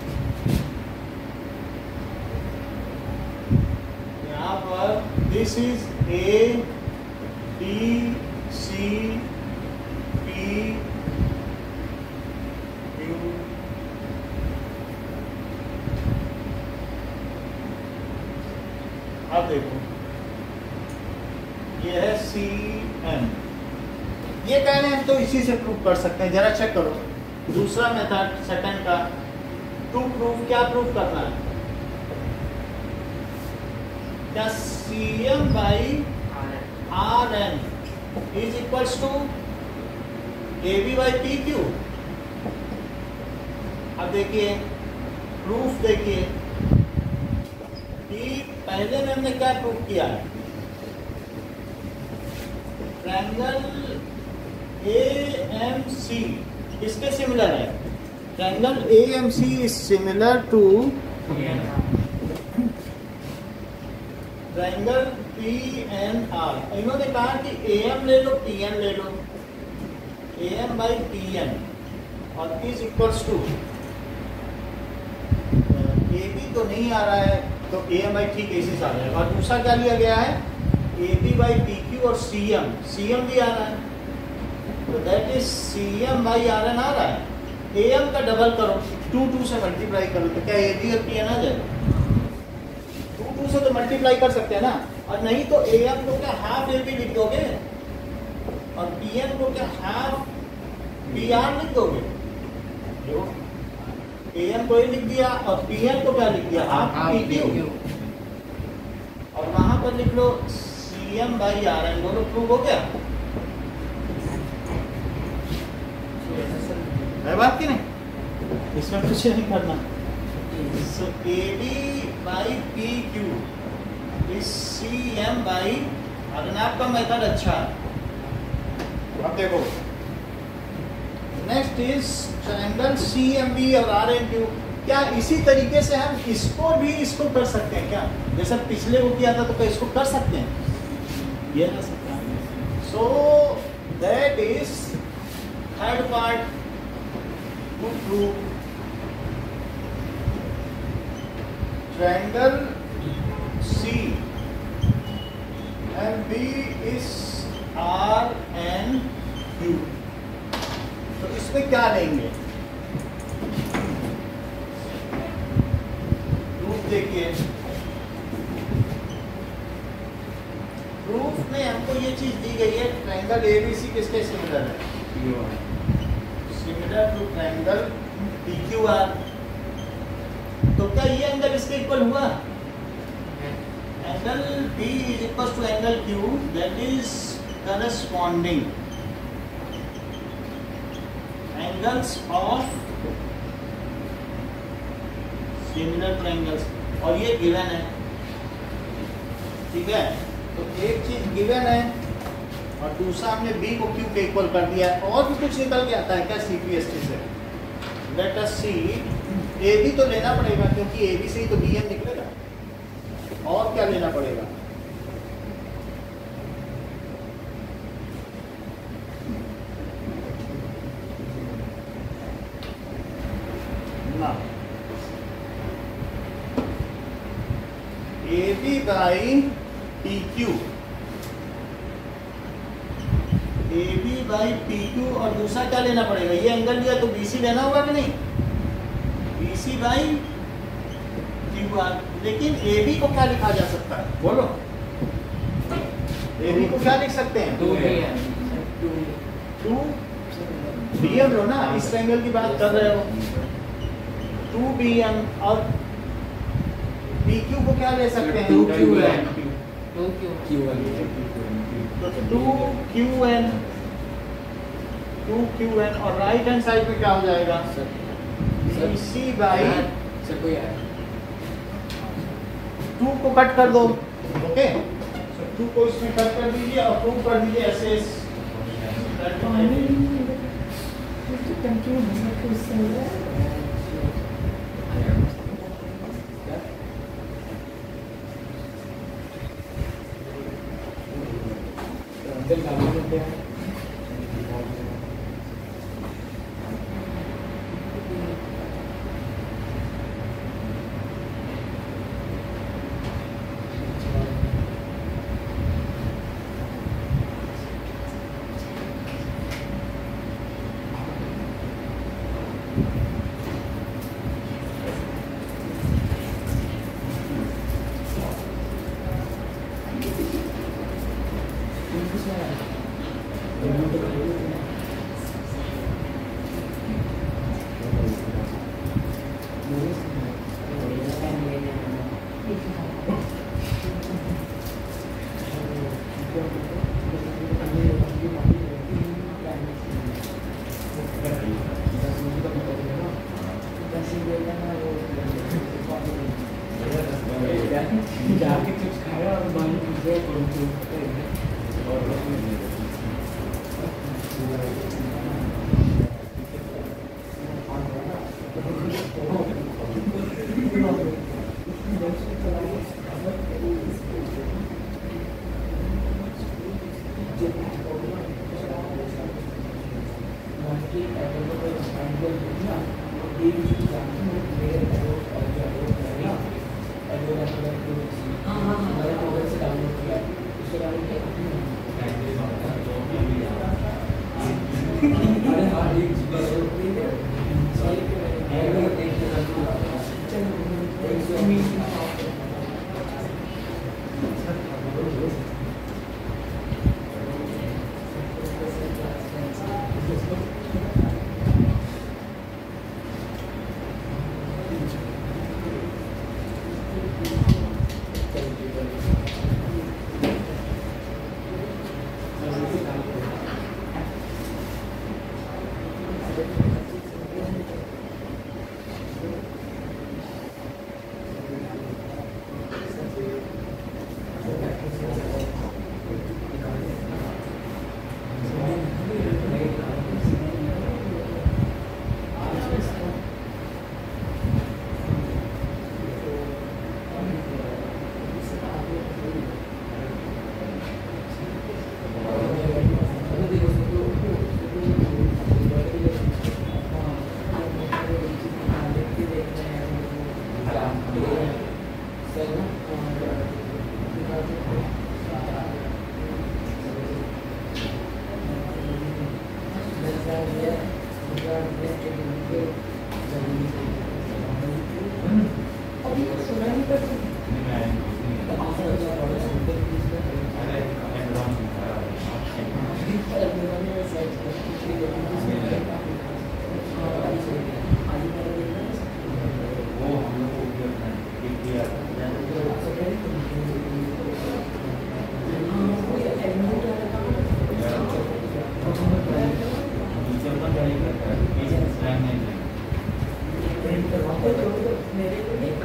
यहाँ पर this is A B C P Q, अब देखो ये है सी एन, ये कह रहे हैं तो इसी से प्रूव कर सकते हैं। जरा चेक करो दूसरा मेथड सेकंड का, टू प्रूव, क्या प्रूव करना है, क्या C M by R N is equals to A B by P Q. अब देखिए प्रूफ, देखिए कि पहले में हमने क्या प्रूफ किया है, ट्रायंगल ए एम सी किसके सिमिलर है, triangle A M C is similar to triangle P N R. इन्होंने कहा कि ए एम ले लो, पी एन ले लो, A M by P N और is equals to, A B तो नहीं आ रहा है तो ए एम बाई ठीक इसी से आ जाएगा, और दूसरा क्या लिया गया है, A B by P Q और सी एम, सी एम भी आ रहा है, तो that is C M by R N आ रहा है। ए एम का डबल करो, टू टू से मल्टीप्लाई करो तो क्या ए बी और पी एन आ जाएगा, टू टू से तो मल्टीप्लाई कर सकते हैं ना, और नहीं तो ए एम को क्या हाफ ए बी लिख दोगे और पी एन को क्या हाफ पी आर लिख दोगे, जो ए एम को ही लिख दिया और पी एन को क्या लिख दिया, हाफ पी क्यू, और वहां पर लिख लो C M by R N, दोनों प्रूव हो गया है बात की नहीं, इसमें कुछ नहीं करना। So A B by P Q is C M by R N, आपका मेथड अच्छा है। अब देखो next is triangle C M B और आर एन क्यू, क्या इसी तरीके से हम इसको भी इसको कर सकते हैं क्या? जैसे पिछले को किया था तो क्या इसको कर सकते हैं? ये ना सकते हैं। So that is third part to prove triangle C and B is R and Q. तो इसमें क्या लेंगे? देखिए प्रूफ में हमको ये चीज दी गई है, ट्रायंगल एबीसी किसके सिमिलर है? Similar to triangle PQR. तो क्या ये एंगल इसके इक्वल हुआ? Angle B is equal to angle Q, that is corresponding angles of similar triangles, और ये गिवन है। ठीक है, तो एक चीज गिवन है और दूसरा हमने बी को क्यू के इक्वल कर दिया है। और भी कुछ निकल के आता है क्या सीपीएसटी से? Late us C. A B तो लेना पड़ेगा क्योंकि ए बी से ही तो बी एन निकलेगा। और क्या लेना पड़ेगा? ना A B by P Q, A B by P Q, और दूसरा क्या लेना पड़ेगा? ये एंगल लिया तो बीसी लेना होगा कि नहीं? BC by Q R. लेकिन ए बी को क्या लिखा जा सकता है? बोलो, ए बी को क्या लिख सकते हैं? Two B N two B M लो ना, इस ट्रायंगल की बात कर रहे हो। टू बी एम और पी क्यू को क्या ले सकते हैं? Two Q N two Q N तो two Q N two Q N और राइट हैंड साइड में क्या हो जाएगा? बी सी बाई टू को कट कर दो। ओके, टू को इसमें कट कर दीजिए और प्रूव कर दीजिए ऐसे इस अभी सुना नहीं कर वो हम लोग को भी अपना एक दिया नीचे अपना जारी करता है पीछे स्लैम नहीं मेरे को नहीं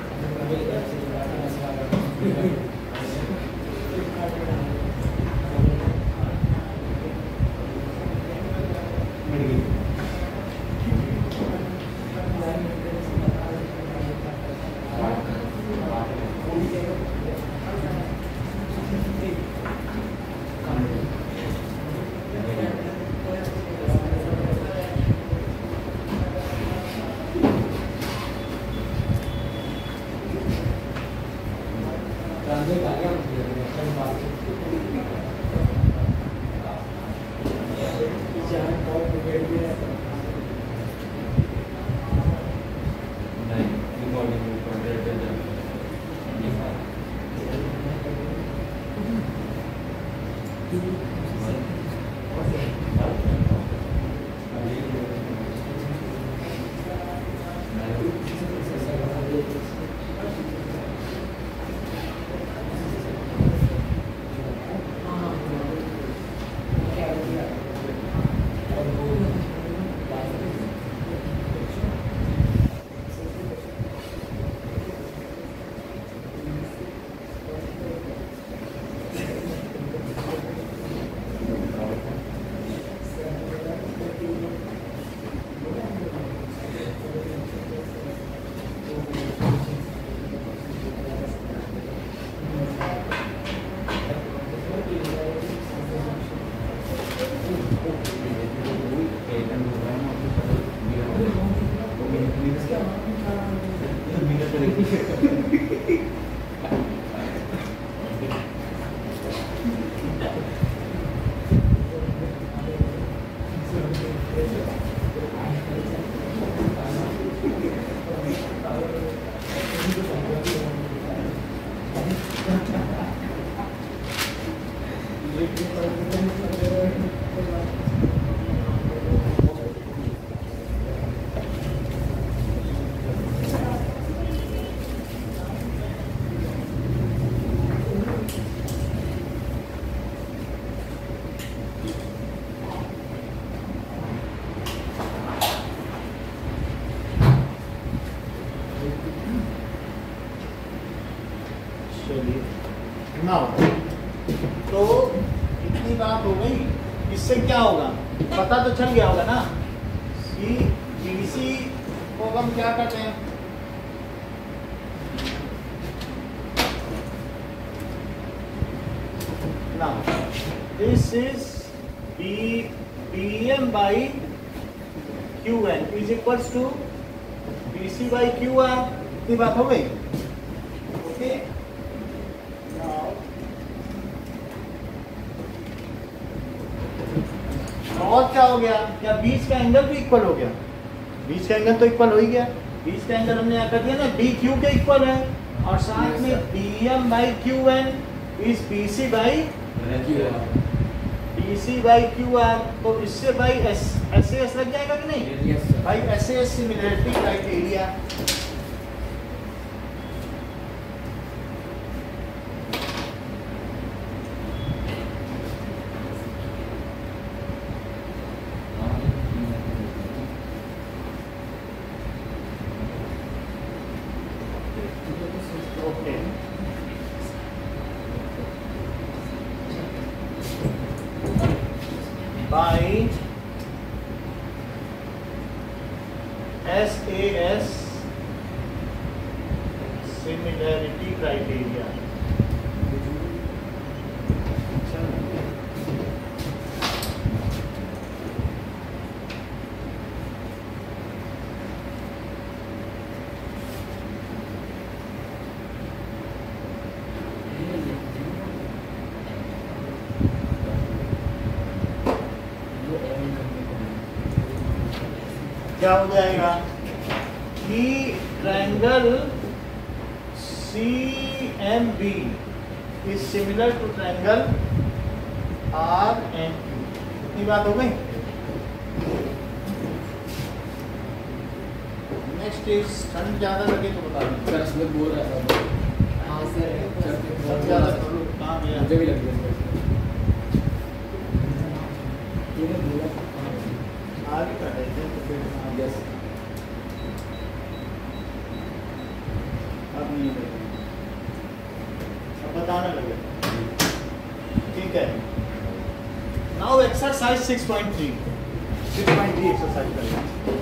नाउ तो इतनी बात हो गई। इससे क्या होगा पता तो चल गया होगा ना कि बीसी को हम क्या करते हैं। Now this is B B M by Q N is equals to B C by Q R. इतनी बात हो गई। ओके और क्या हो गया, क्या बीच का एंगल भी इक्वल हो गया। बीच का एंगल तो इक्वल हो ही गया। बीच का एंगल हमने यहाँ कर दिया ना बी क्यू के इक्वल है और साथ में B M by Q N is B C by B C by Q R. तो इससे भाई एस एस एस लग जाएगा कि नहीं भाई। S S similarity criteria by S A S similarity criteria। क्या हो जाएगा कि triangle C M B is similar to triangle R N Q. इतनी बात हो गई। नेक्स्ट इज ठंड ज़्यादा लगे तो बता दो। सर इसमें बोल रहा था। हाँ सर ठंड ज़्यादा कहाँ गया? मुझे भी लग रहा है तूने बोला आगे कर रहे थे तो फिर यस अब नहीं लगे, अब बताने लगे। ठीक है। Now exercise six point three six point three exercise करेंगे।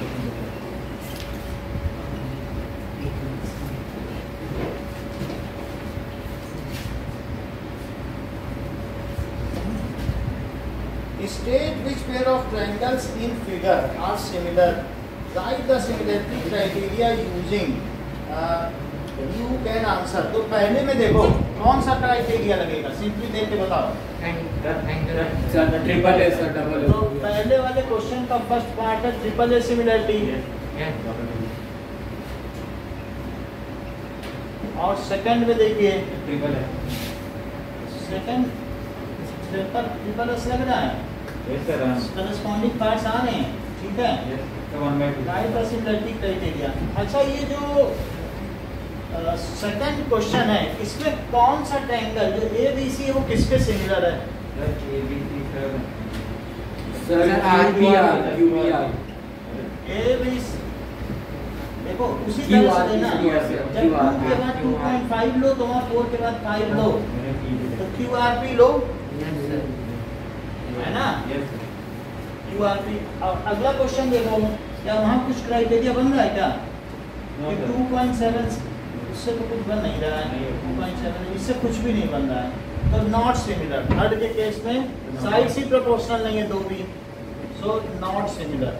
State which pair of triangles in figure are similar. Write the similarity criteria using. Uh, you can answer. तो पहले में देखो कौन सा क्राइटेरिया लगेगा, सिंपली देख के बताओ। Sir triple A sir double तो पहले वाले क्वेश्चन का फर्स्ट पार्ट है ट्रिपल ए सिमिलरिटी, और सेकंड में देखिए ट्रिपल है। सेकंड ट्रिपल ट्रिपल एस लग रहा है, यस सर। करस्पॉन्डिंग पार्ट्स आ रहे हैं। ठीक है। Yes sir one by two. Right the similarity criteria. अच्छा ये जो सेकंड uh, क्वेश्चन है इसमें कौन सा ट्रायंगल जो ए बी सी है वो किसके सिमिलर है? Sir A B C sir sir R B R Q B R A B C देखो उसी तरह से लेना। Q R, जब टू के बाद टू पॉइंट फाइव लो तो वहाँ फोर के बाद फाइव लो तो क्यू आर पी लो, है ना? Yes Q R P. अब अगला क्वेश्चन देखो, क्या वहाँ कुछ क्राइटेरिया बन रहा है क्या? टू पॉइंट सेवन इससे तो कुछ बन नहीं रहा है, टू पॉइंट सेवन इससे कुछ भी नहीं बन रहा है, तो नॉट सिमिलर। थर्ड के केस में साइड्स ही प्रोपोर्शनल नहीं है दो भी, सो नॉट सिमिलर।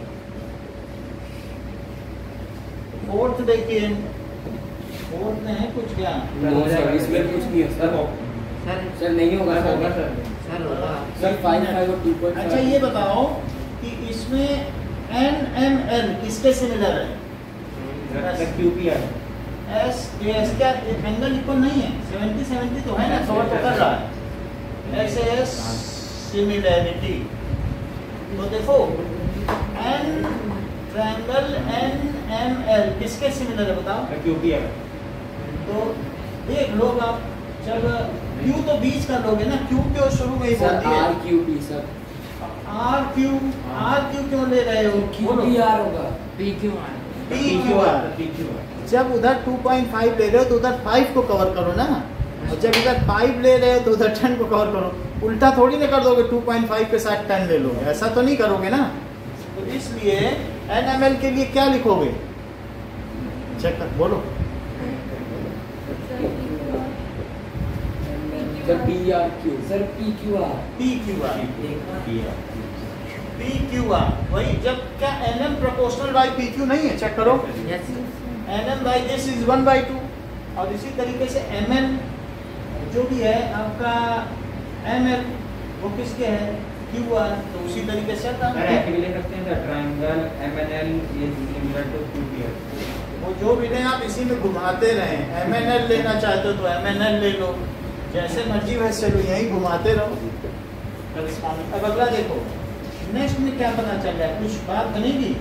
फोर्थ देखिए, फोर्थ में है कुछ क्या? नो सर इसमें कुछ नहीं है सर। सर सर नहीं होगा सर। होगा सर। सर होगा। सर फाइव फाइव और टू पॉइंट। अच्छा ये बताओ कि इसमें एन एम एल किसके सिमिलर है? Sir Q P R S S क्या एंगल इक्वल नहीं है? सेवेंटी सेवेंटी तो है ना, सॉल्व तो कर रहा है। S S similarity. तो देखो N triangle N M L किसके सिमिलर है बताओ? Q P R. तो देख लो आप, जब क्यू तो बीच का लोगे ना, क्यू क्यों शुरू में ही सर बोलती है R Q B sir. R Q R Q क्यों ले रहे हो? क्यू बी आर होगा। P Q R P Q R. P Q R. जब उधर टू पॉइंट फाइव ले रहे हो तो उधर फाइव को कवर करो ना, और जब इधर फाइव ले रहे हो तो उधर टेन को कवर करो। उल्टा थोड़ी ना कर दोगे, टू पॉइंट फाइव के साथ टेन ले लोगे, ऐसा तो नहीं करोगे ना। तो इसलिए एन एम एल के लिए क्या लिखोगे? चेक कर बोलो। Sir P R Q sir P Q R P Q R P R. P Q R वही। जब क्या N M proportional by P Q नहीं है? चेक करो। Yes N M by this is one by two, और इसी तरीके से एम एल जो भी है आपका एम एल वो किसके है? Q R. तो उसी तरीके से आता सर है ऐसे ले सकते हैं sir triangle M N L is similar to Q P R. वो जो भी लें आप इसी में घुमाते रहें। एम एन एल लेना चाहते हो तो एम एन एल ले लो, जैसे मर्जी वैसे लो, यहीं घुमाते रहो। अब अगला देखो, नेक्स्ट में क्या पता चल रहा है? कुछ बात बनेगी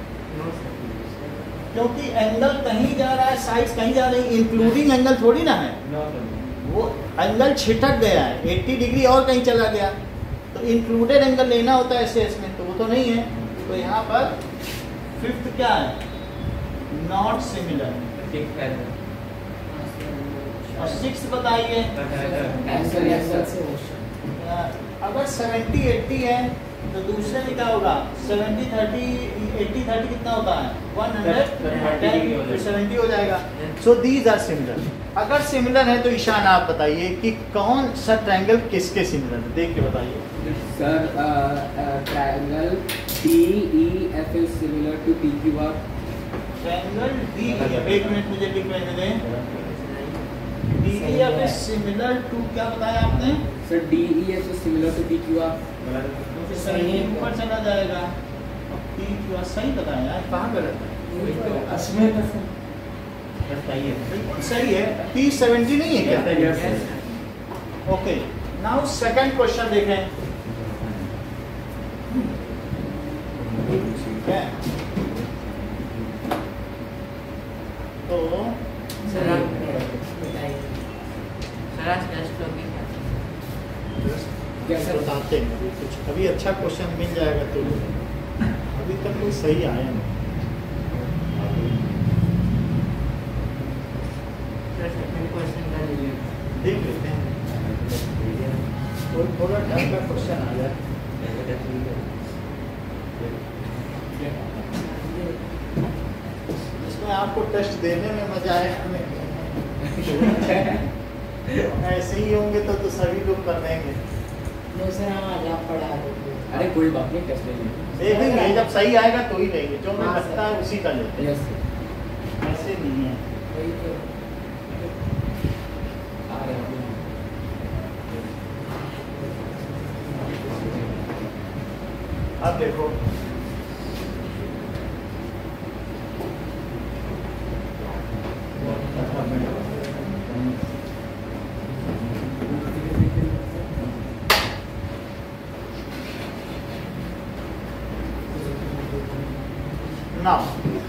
क्योंकि एंगल कहीं जा रहा है, साइड्स कहीं जा रही है, इंक्लूडिंग एंगल थोड़ी ना है। No sir. वो एंगल छिटक गया है, अस्सी डिग्री और कहीं चला गया, तो इंक्लूडेड एंगल लेना होता है एस एस में, तो वो तो नहीं है। तो यहाँ पर फिफ्थ क्या है? Not similar. सिक्स है सर। और सिक्स बताइए। आंसर आंसर से अगर सेवेंटी एट्टी है तो दूसरे में क्या होगा? सेवेंटी थर्टी एट्टी थर्टी कितना होता है? वन हंड्रेड सेवेंटी हो जाएगा। So these are similar. अगर सिमिलर है तो ईशान आप बताइए कि कौन सा ट्रायंगल किसके सिमिलर है, देख के बताइए। Sir triangle D E F is similar to P Q R. Triangle D एक मिनट मुझे लिख लेने दें। D E F is similar to क्या बताया आपने? Sir D E F is similar to P Q R. Seventy ऊपर चला जाएगा, अब पी क्यू आर सही बताया यार, कहाँ गलत है? असमें तो सर बताइए। बिल्कुल सही है। पी सेवेंटी नहीं है क्या? Yes. Okay, now second question देखें। ठीक है, तो सर आप बताइए सर आज टेस्ट होगी क्या? क्या सर बताते हैं अभी कुछ, अभी अच्छा क्वेश्चन मिल जाएगा तो। अभी तक कोई सही आया नहीं। सर सेकंड क्वेश्चन का लीजिए। देख लेते हैं, कोई थोड़ा ढंग का क्वेश्चन आ जाए। इसमें आपको टेस्ट देने में मजा आएगा। ऐसे ही होंगे तो तो सभी लोग कर देंगे। नो सर हम आज आप पढ़ा देंगे। अरे कोई बात नहीं, टेस्ट ले लीजिए। देखेंगे, जब सही आएगा तो ही लेंगे, जो हमें हाँ, लगता है उसी का लेते हैं। यस सर, ऐसे नहीं है। वही तो आ रहे हैं। अब देखो, now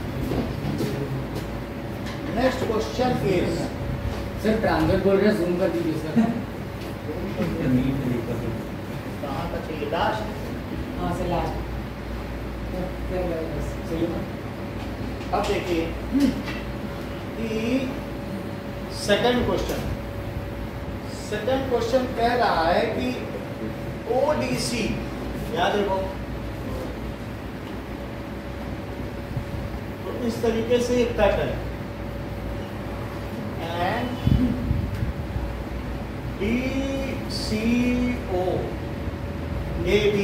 next question is, sir transfer बोल रहे हैं, जूम कर दीजिए सर। कहाँ का चाहिए? लास्ट। हाँ सर लास्ट सही है। अब देखिए कि सेकंड क्वेश्चन सेकंड क्वेश्चन कह रहा है कि ओडीसी, याद देखो, तो इस तरीके से एक कट है and D C O A B,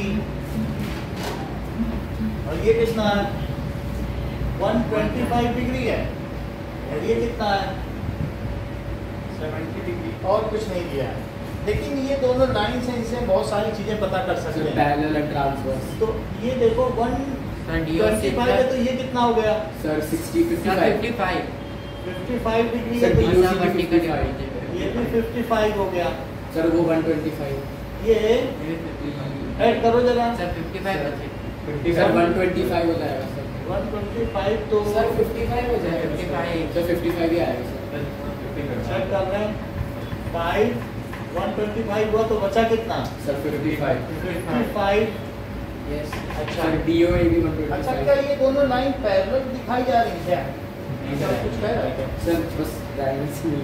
और ये कितना है? एक सौ पच्चीस डिग्री है, और ये कितना है? Seventy degree. और कुछ नहीं दिया है, लेकिन ये दोनों लाइन से इनसे बहुत सारी चीजें पता कर सकते सर हैं। Parallel and transverse. तो ये देखो सर एक डी सौ और सी पच्चीस है, तो ये कितना हो गया? Sir sixty fifty sir five. Fifty five पचपन डिग्री है, सर तो डी ये O C vertical fifty five. Divide ये भी पचपन हो गया। सर वो वन ट्वेंटी फाइव। ये ऐड करो जरा, सर फिफ्टी फाइव बचे। सर वन ट्वेंटी फाइव हो जाएगा सर। एक सौ पच्चीस तो सर फिफ्टी फाइव हो जाएगा। Fifty five sir fifty five ही आएगा सर। चेक कर रहे हैं। फाइव एक सौ पच्चीस हुआ तो बचा कितना? Sir fifty five. पचपन। यस। अच्छा, सर डी ओ ए भी वन ट्वेंटी अच्छा, फाइव। क्या ये दोनों लाइन पैरेलल दिखाई जा रही हैं क्या? ऐसा कुछ कह रहा है क्या? सर बस डायरेक्ट से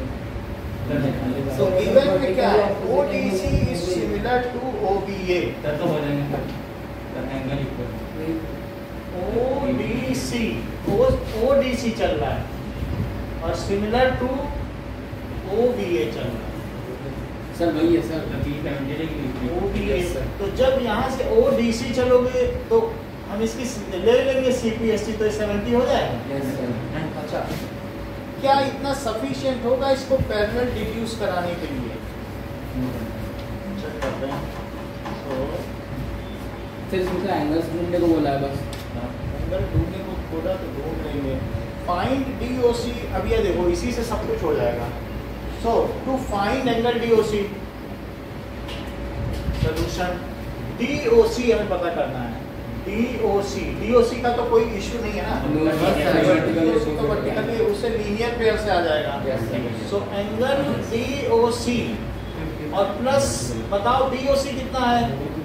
So given में क्या है? O D C is similar to O B A. Sir तो हो जाएंगे sir, angle equal. O D C, O O D C चल रहा है और similar to O B A चल रहा है। सर वही है सर। तो B seventy degree. O B A, Yes, sir. तो जब यहाँ से O D C चलोगे तो हम इसकी ले लेंगे C P S T, तो सत्तर हो जाएगा। Yes sir. अच्छा, क्या इतना सफिशिएंट होगा इसको पैरेलल डिड्यूस कराने के लिए? चेक करते हैं। तो सर इसमें तो एंगल्स ढूंढने को बोला है बस। एंगल ढूंढने को थोड़ा तो ढूंढ लेंगे। फाइंड डी ओ सी, अब ये देखो इसी से सब कुछ हो जाएगा। So to find angle D O C, solution D O C हमें पता करना है। D O C, D O सी का तो कोई इशू नहीं है ना, No, डी ओ सी तो वर्टिकली उससे लीनियर पेयर से आ जाएगा। Yes sir. So angle D O C और प्लस बताओ डी ओ सी कितना है?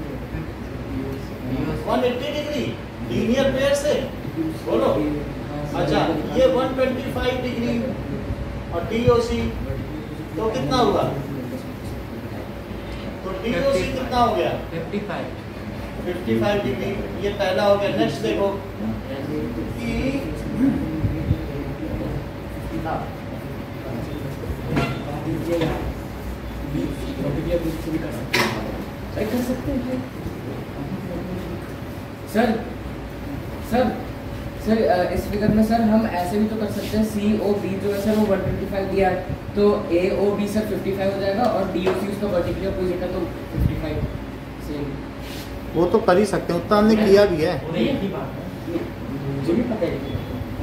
एक सौ अस्सी डिग्री लीनियर पेयर से, बोलो। अच्छा, ये एक सौ पच्चीस डिग्री और डी ओ सी तो कितना हुआ? तो डी ओ सी कितना हो गया? Fifty five. पचपन डिग्री, ये पहला हो गया। नेक्स्ट देखो कि हाँ, कर सकते हैं सर। सर सर अ, इस फिगर में सर हम ऐसे भी तो कर सकते हैं, सी ओ बी जो है सर वो वन ट्वेंटी फाइव दिया है, तो A O B sir fifty five हो जाएगा और डी ओ सी उसका वर्टिकली अपोजिट है तो फिफ्टी फाइव सेम। वो तो कर ही सकते हैं, उतना हमने किया भी है। वो एक ही बात है। मुझे भी पता है।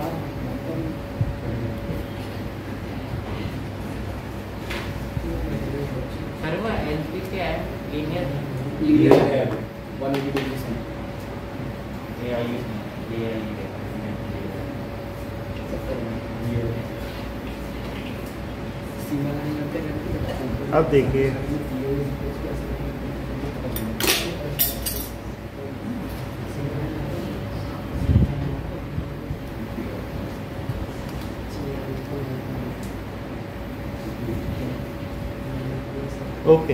सर वो एलपी क्या है? लीनियर लीनियर है वन एटी डिग्री से। ये आई ये आई सीमा लाइन करते करते अब देखिए ओके,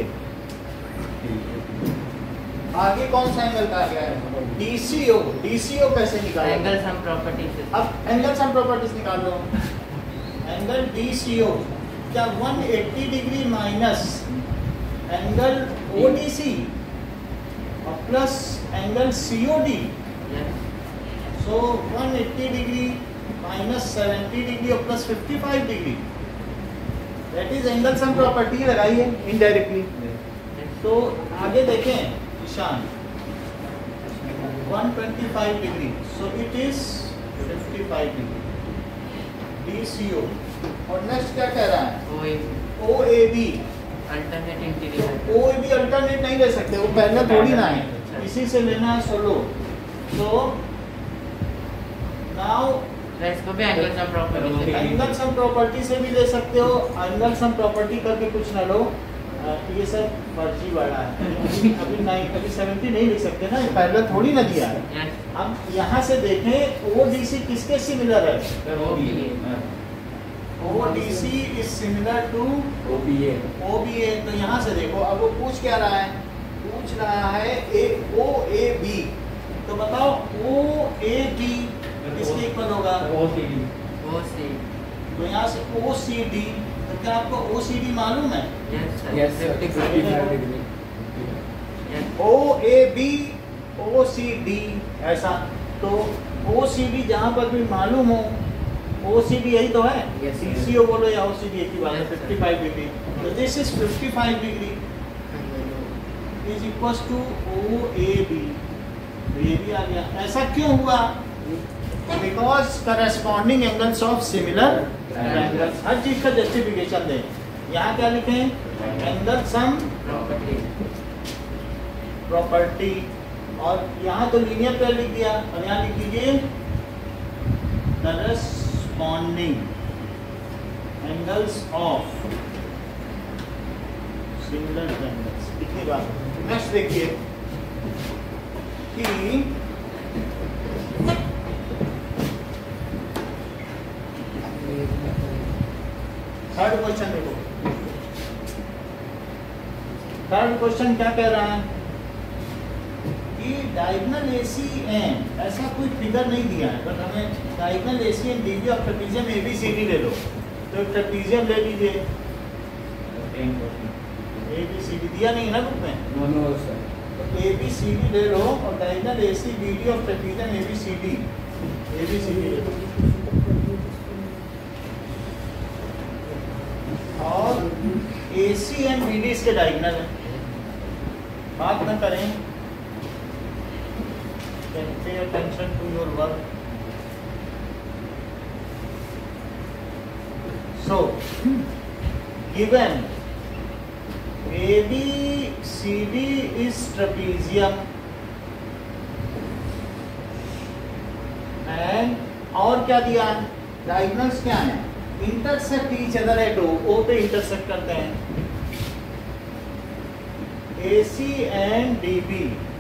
आगे कौन सा एंगल का गया है? डीसीओ। डीसीओ कैसे निकालेंगे? Angle sum properties. अब एंगल सम प्रॉपर्टीज निकाल लो। एंगल डीसीओ क्या एक सौ अस्सी डिग्री माइनस एंगल ओडीसी और प्लस एंगल सीओडी। सो एक सौ अस्सी डिग्री माइनस सत्तर डिग्री और प्लस पचपन degree, that is angle sum property लगाइए इनडायरेक्टली। तो आगे देखें ईशान, एक सौ पच्चीस डिग्री, सो इट इज पचपन डिग्री डीसीओ। और नेक्स्ट क्या कह रहा है? O A B. Alternate interior. O A B alternate नहीं ले सकते, वो पहले थोड़ी ना है, इसी से लेना है सोलो। तो नाउ इसको भी angle sum property. Angle sum property से भी ले सकते हो, एंगल सम प्रॉपर्टी करके कुछ ना लो, ये सब फर्जी वाला है। अभी अभी नहीं, अभी सत्तर नहीं लिख सकते ना, पहले थोड़ी ना दिया है। अब यहाँ से देखें ओ डी सी किसके सिमिलर है? O D C is similar to O B A. O B A. तो यहाँ से देखो, अब वो पूछ क्या रहा है? पूछ रहा है ए ओ ए बी। तो बताओ ओ ए बी किसके इक्वल होगा? O C D. O C. तो यहाँ से ओ सी डी, तो क्या आपको ओ सी डी मालूम है? Yes sir. यस पचपन degree. O A B O C D ऐसा। तो ओ सी डी जहाँ पर भी मालूम हो, ओ सी डी यही तो है। Yes, सी sir. सी ओ बोलो या ओ सी डी एक ही बात है। Yes, sir. पचपन डिग्री, तो दिस इज पचपन degree is equal to O A B. ये भी आ गया। ऐसा क्यों हुआ? Because corresponding angles of similar angles. हर चीज का जस्टिफिकेशन दें। यहाँ क्या लिखें? Angle sum property. प्रॉपर्टी। और यहाँ तो लीनियर पेयर लिख दिया, और यहाँ लिख दीजिए corresponding angles of similar angles. इतनी बात। नेक्स्ट देखिए कि थर्ड क्वेश्चन देखो। थर्ड क्वेश्चन क्या कह रहा है कि डायगोनल एसी एंड, ऐसा कोई फिगर नहीं दिया है, बट हमें diagonal AC and DB of trapezium ABCD ले लो। तो ट्रेपीजियम ले लीजिए, एबीसीडी दिया नहीं है ना बुक में? No no sir. तो एबीसीडी ले लो और diagonal AC BD of trapezium ABCD ABCD ले लो। और एसी एंड बीडी इसके डायगोनल है। बात न करें, pay attention to your work. So given A B C D is trapezium and, और क्या दिया? डायगोनल्स क्या है? Intersect each other at O. O पे इंटरसेक्ट करते हैं। A C and D B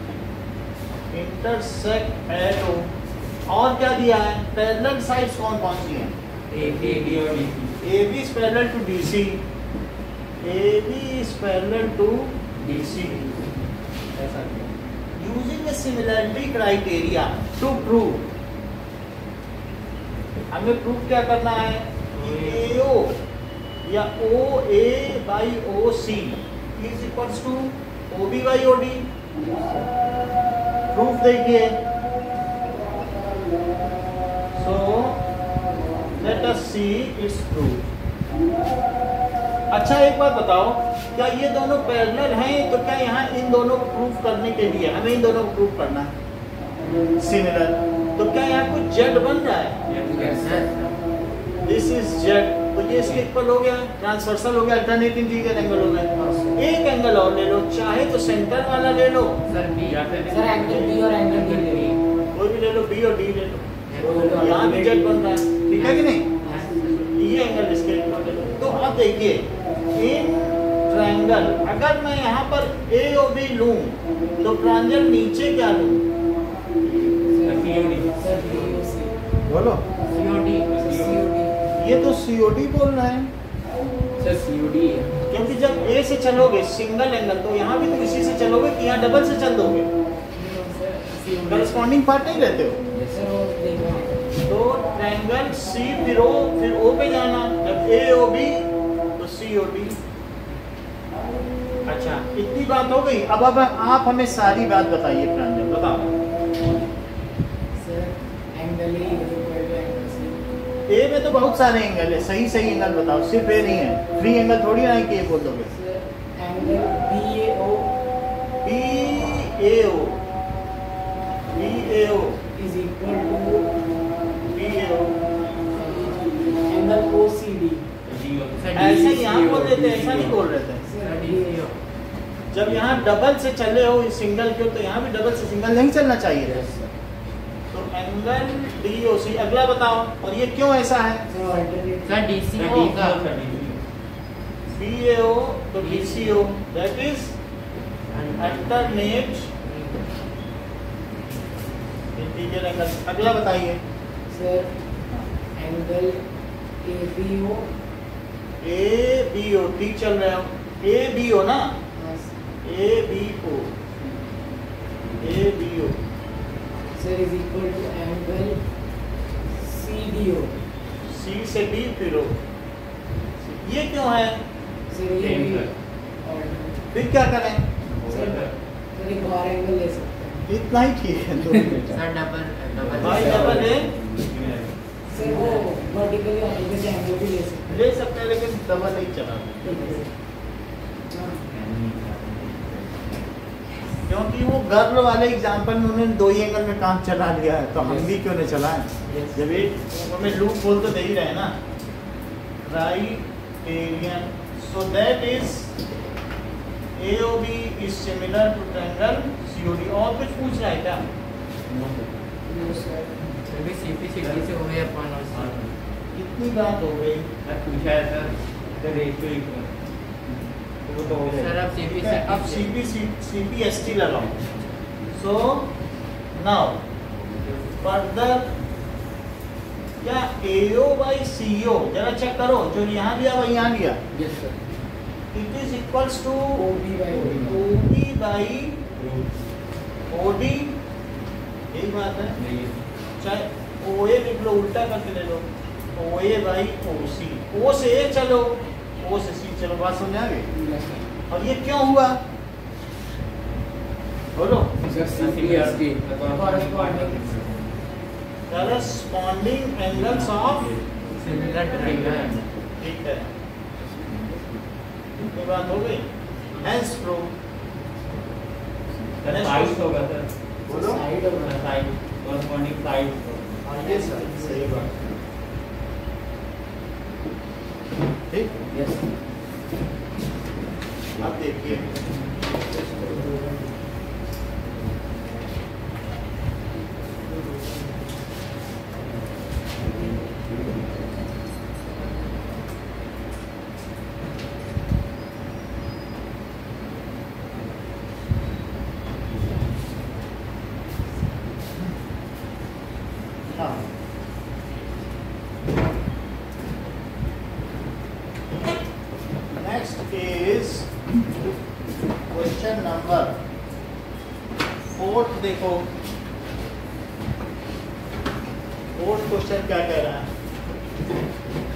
intersect at O. और क्या दिया है? पैरेलल साइड्स कौन कौन सी हैं? ए बी और D C. A B is parallel to D C, A B is parallel to D C. ऐसा using a similarity criteria to prove, हमें प्रूव क्या करना है कि ए ओ या O A by O C is equals to O B by O D. Proof देखिए। So let us see its proof. अच्छा एक बात बताओ, क्या ये दोनों पैरेलल हैं? तो क्या यहाँ इन दोनों को प्रूफ करने के लिए हमें इन दोनों को प्रूफ करना है सिमिलर, तो क्या यहाँ कुछ जेड बन रहा है? दिस इज जेड, तो ये इसके इक्वल हो गया, ट्रांसवर्सल हो गया, अल्टरनेट इंटीरियर एंगल हो गया। एक एंगल और ले लो, चाहे तो सेंटर वाला ले लो, सर बी या फिर सर एंगल बी और एंगल डी ले लो। कोई भी ले लो, बी और डी ले लो, यहाँ भी जेड बन रहा है, ठीक है कि नहीं? ये एंगल इसके इक्वल ले लो। तो अब देखिए इन ट्रायंगल, अगर मैं यहाँ पर ए और बी लूं तो ट्रायंगल नीचे क्या लूं? सर बी ओ सी बोलो, सीओडी सी ओ डी। ये तो सीओडी बोल रहे हैं, सर सीओडी है। क्योंकि जब ए से चलोगे सिंगल एंगल तो यहाँ भी तो इसी से चलोगे कि यहाँ डबल से चल दोगे, करस्पॉन्डिंग पार्ट नहीं रहते हो। सर वो देखो तो ट्रायंगल सी फिर ओ, फिर ओ पे जाना, जब ए ओ बी तो सी ओ डी। अच्छा, इतनी बात हो गई। अब अब आप हमें सारी बात बताइए प्रांजल, बताओ। Sir angle A is equal to angle C. A में तो बहुत सारे एंगल है, सही सही एंगल बताओ, सिर्फ ए नहीं है, फ्री एंगल थोड़ी ना है कि ए बोल दोगे। Sir angle B A O B A O, B A O, is equal to B A O, angle O C D. ऐसे यहाँ बोल रहे थे, ऐसा नहीं बोल रहे थे। सर डी जब यहाँ डबल से चले हो सिंगल के, तो यहाँ भी डबल से सिंगल नहीं चलना चाहिए। तो एंगल डी ओ सी, अगला बताओ, और ये क्यों ऐसा है? सर अल्टरनेट सर डीसी होगा बी ए ओ तो B C O, that is alternate interior angle. अगला बताइए। Sir angle A B O A B O, ठीक चल रहे हो, ए बी ओ ना, A B O, A B O, sir is equal to angle C D O. C से बी फिर ओ। ये क्यों है? सर ये भी और फिर क्या करें? सर सर एक और एंगल ले सकते हैं। इतना ही ठीक है। दो मिनट। सर डबल भाई डबल डबल है, सर वो वर्टिकली ऑपोजिट से एंगल भी ले सकते हैं। ले सकते हैं, लेकिन डबल नहीं चला, क्योंकि वो गर्ल वाले एग्जाम्पल में उन्होंने दो ही एंगल में काम चला लिया है, तो हम भी क्यों नहीं चलाएं? जब एक हमें लूप बोल तो दे ही रहे हैं ना, criterion, so that is A O B is similar to triangle C O D. और कुछ पूछ रहा है क्या? फिर भी सीपी सिटी से हो गया अपन और इतनी बात हो गई। पूछा है सर रेशियो इक्वल, तो वो तो हो सर जाएगा। अब सीपी ठीक है, अब C P C P S T लगाओ। सो नाउ फर्दर, क्या ए ओ बाई सी ओ, जरा चेक करो, जो यहाँ लिया वही यहाँ लिया, yes sir. It is equals to O B by O D. O B by O D, यही बात है। चाहे ओ ए लिख लो, उल्टा करके ले लो, ओ ए बाई ओ सी, ओ से ए चलो, ओ से सी चलो, बात समझ आ गई? Yes sir. और ये क्यों हुआ बोलो? Sir CPST corresponding angles of, similar triangle. ठीक है, इतनी बात हो गई। हेंस प्रूव, साइड होगा सर, बोलो। साइड होगा। Side corresponding side. हाँ, ये सही सही बात, ठीक। यस अब देखिए, हाँ, next is question number fourth। देखो फोर्थ क्वेश्चन क्या कह रहा है?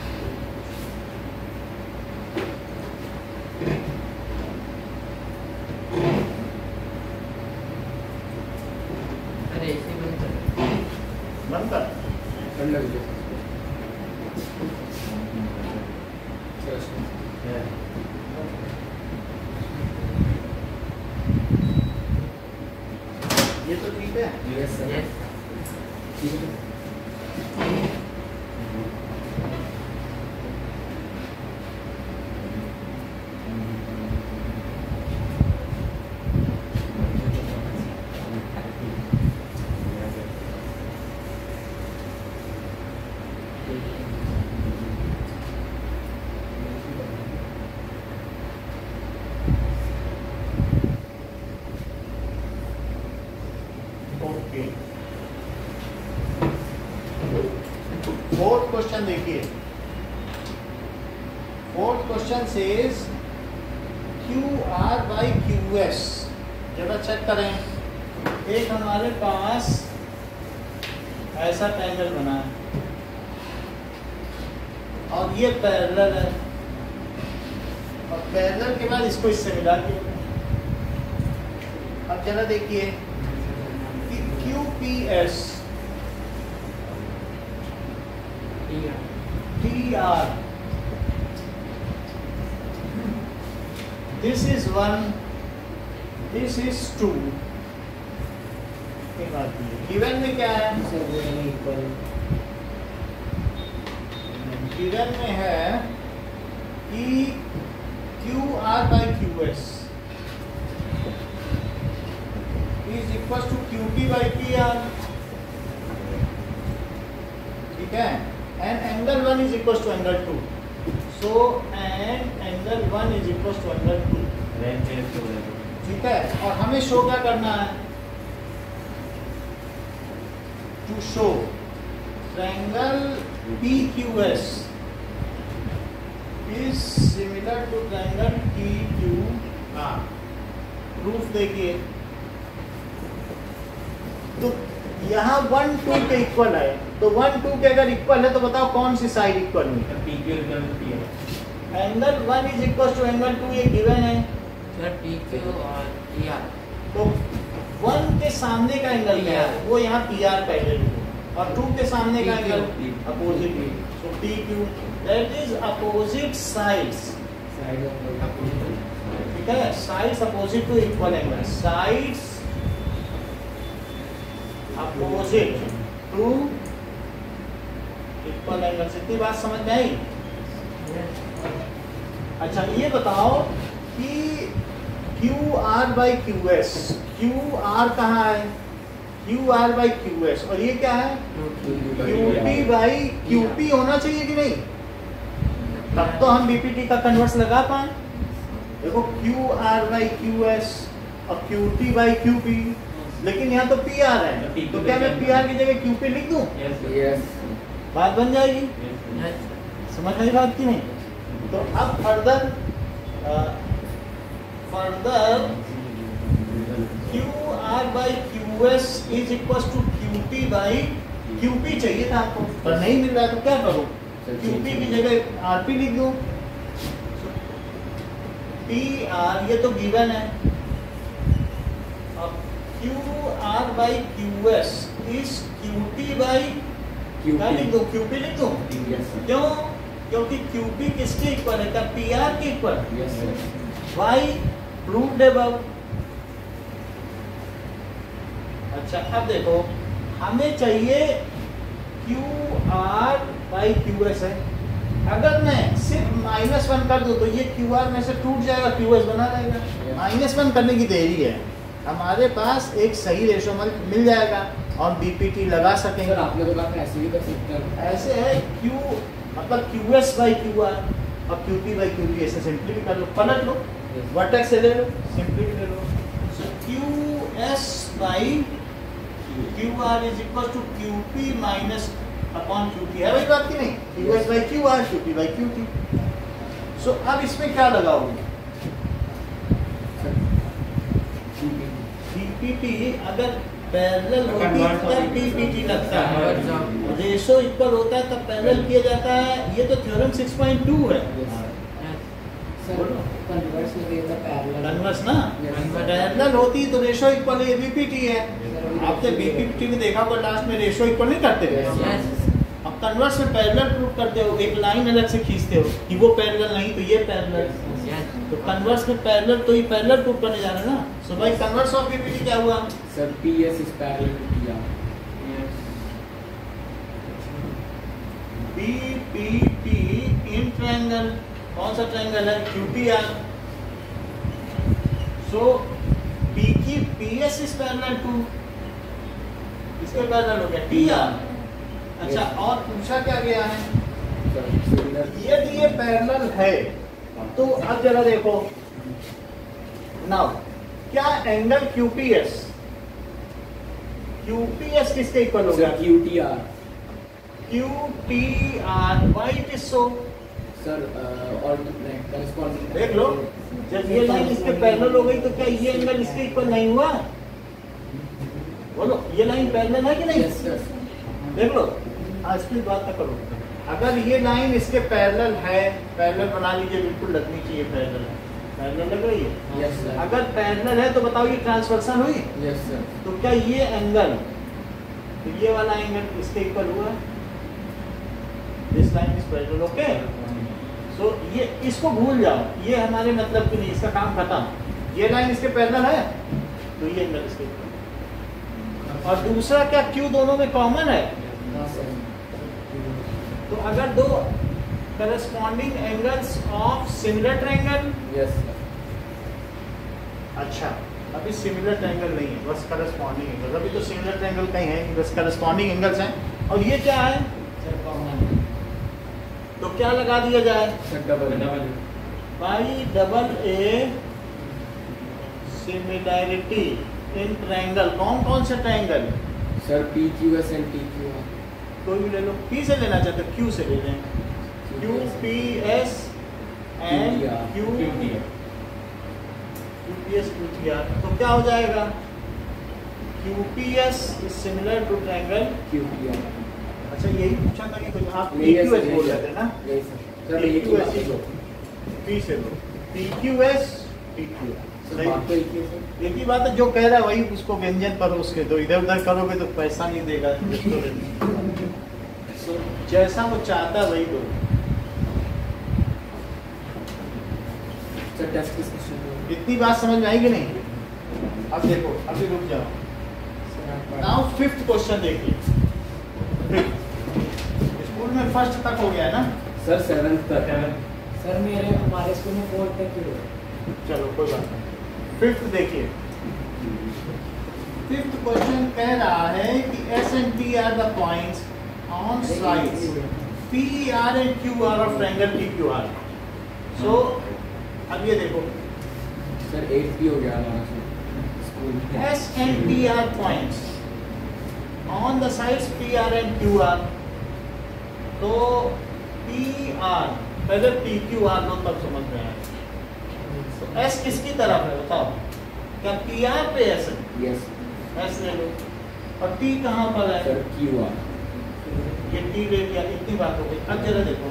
अरे इसी बंद कर बंद कर। Under sir. ये तो ठीक है। Yes sir. Yes. ठीक है। ओके, फोर्थ क्वेश्चन देखिए। Fourth question says Q R by Q S. जरा चेक करें, एक हमारे पास ऐसा ट्रायंगल बना है और ये पैरेलल है, और पैरेलल के बाद इसको इससे मिला दिया। अब जरा देखिए कि Q P S T R, this is one, this is two। एक बात ये गिवन में क्या है? गिवन में है कि Q R by Q S is equal to Q P by P R, ठीक है। And angle one is equal to angle two, so and angle one is equal to angle two, ठीक है। और हमें शो क्या करना है? To show triangle P Q S is similar to triangle T Q R. Proof देखिए, तो यहाँ वन टू के इक्वल है, तो वन टू के अगर इक्वल है तो बताओ कौन सी साइड इक्वल हुई? Angle one is equal to angle two, ये गिवन है। Sir, P Q और T R. तो वन के सामने का एंगल क्या है? वो यहाँ पी आर पैरेलल, और टू के सामने का angle opposite, so P Q, that is opposite sides, ठीक है। Sides opposite to equal angle, sides opposite to equal angle. इतनी बात समझ में आई? अच्छा, ये बताओ कि Q R by Q S, Q R कहाँ है? Q R by Q S, और ये क्या है? Q P by Q P होना चाहिए कि नहीं? तब तो हम बी पी टी का कन्वर्स लगा पाए। देखो Q R by Q S और Q T by Q P, लेकिन यहाँ तो पी आर है, तो क्या मैं पी आर की जगह क्यू पी लिख दूं? यस। बात बन जाएगी। Yes. समझ में बात की नहीं? तो अब further further Q R by Q S is equal to Q P by Q P चाहिए था आपको, पर नहीं मिल रहा तो क्या करूं? क्यू पी की जगह आर पी लिख दूं। पी आर ये तो गिवन है, अब Q R by Q S is Q T by क्या लिख दूं? क्यू पी लिख दूं। क्यों? क्योंकि क्यू पी किसके इक्वल है? क्या पी आर के इक्वल? Why proved above. अच्छा, अब देखो हमें चाहिए Q R by Q S है। अगर मैं सिर्फ माइनस वन कर दूं तो ये क्यू आर में से टूट जाएगा, क्यू एस बना रहेगा। माइनस वन करने की देरी है, हमारे पास एक सही रेशो मिल जाएगा और बीपीटी लगा सकेंगे। सर आपने तो कहा ऐसे भी कर सकते हैं। ऐसे है क्यू मतलब Q S by Q R और Q P by Q P, ऐसे सिंपली भी कर लो, पलट लो, वर्टेक्स से ले लो, सिंपली भी ले लो। So Q S by Q R is equal to Q P minus upon Q T, है वही बात की नहीं? Q S by Q R, Q P by Q T. So अब इसमें क्या लगाओगे? बीपीटी अगर पैरेलल होती है तब बीपीटी लगता है, रेशो इक्वल होता है तब पैरेलल किया जाता है। ये तो थ्योरम सिक्स पॉइंट टू है। सर कन्वर्स लगेगा पैरेलल, कन्वर्स ना, पैरेलल होती तो रेशो इक्वल है, बीपीटी है। आपने बीपीटी में देखा होगा लास्ट में रेशो इक्वल नहीं करते थे। अब कन्वर्स में पैरेलल प्रूव करते हो, एक लाइन अलग से खींचते हो कि वो पैरेलल नहीं तो ये पैरेलल। तो कन्वर्स में पैरेलल तो ये पैरेलल प्रूव करने जा रहे हैं ना। सो भाई कन्वर्स ऑफ पीपीटी क्या हुआ? Sir P S is parallel to P R. BPT in triangle, कौन सा ट्रायंगल है? क्यूटीआर। सो पी की पीएस इज पैरेलल टू, इसके पैरेलल हो गया टीआर। अच्छा, और पूछा क्या गया है? यदि ये पैरेलल है तो अब जरा देखो नाउ, क्या एंगल क्यूपीएस क्यूपीएस किसके इक्वल हो गया? Q T R. QTR. Why it is so? Sir और करेस्पॉन्डिंग देख लो, जब ये लाइन इसके पैरेलल हो गई तो क्या ये एंगल इसके इक्वल नहीं हुआ? बोलो, ये लाइन पैरेलल है कि नहीं? Yes sir. देख लो, आज की बात ना करो। अगर ये लाइन इसके पैरेलल है, पैरेलल बना लीजिए, बिल्कुल लगनी चाहिए पैरेलल है, पैरेलल लग रही है। Yes sir. अगर पैरेलल है तो बताओ ये ट्रांसवर्सल हुई? Yes sir. तो क्या ये एंगल, तो ये वाला एंगल इसके इक्वल हुआ? This line is parallel, okay. So ये इसको भूल जाओ, ये हमारे मतलब की नहीं, इसका काम खत्म। ये लाइन इसके पैरेलल है तो ये एंगल इसके इक्वल। और दूसरा क्या, क्यू दोनों में कॉमन है? हाँ सर। तो अगर दो corresponding angles of similar triangle, yes sir. अच्छा अभी सिमिलर ट्रायंगल नहीं है, बस करस्पॉन्डिंग एंगल। अभी तो सिमिलर ट्रायंगल कहीं है नहीं, बस करस्पॉन्डिंग एंगल्स हैं। और ये क्या है? Sir common. तो क्या लगा दिया जाए? Sir double double. By double A similarity in triangle. कौन कौन से triangle? Sir P Q S and T Q R. कोई भी ले लो, पी से लेना चाहते हो क्यू से ले लें। Q P S and Q T S Q T R. तो क्या हो जाएगा? Q P S is similar to triangle Q T R. अच्छा यही पूछा था कि कुछ आप नहीं, पी क्यू एस यही बोल है। रहे थे ना? यही सर। सर ये P Q S ही लो, पी से लो, P Q S P Q. Sir बात तो एक ही है सर। एक ही बात है, जो कह रहा है वही उसको व्यंजन परोस के दो। इधर उधर करोगे तो पैसा नहीं देगा रेस्टोरेंट। So, जैसा वो चाहता है वही दो। सर टेस्ट किस क्वेश्चन को? इतनी बात समझ में आई कि नहीं? अब देखो, अभी रुक जाओ। सर आप नाउ फिफ्थ क्वेश्चन देखिए। स्कूल में फर्स्ट तक हो गया है ना? सर सेवंथ तक। सर मेरे हमारे स्कूल में फोर्थ तक ही हुआ। चलो कोई बात नहीं। फिफ्थ देखिए, फिफ्थ क्वेश्चन कह रहा है कि S and T are the points on sides P R and Q R of triangle P Q R. So अब ये देखो, सर एट भी हो गया हमारा सर स्कूल में। S and T are points on the sides P R and Q R. तो पी आर पहले पी क्यू आर लो तब समझ में आए। तो एस किसकी तरफ है बताओ? क्या पी आर पे एस है? यस एस ले लो। और टी कहाँ पर है? Sir Q R. ये टी ले लिया, इतनी बात हो गई। अब जरा देखो,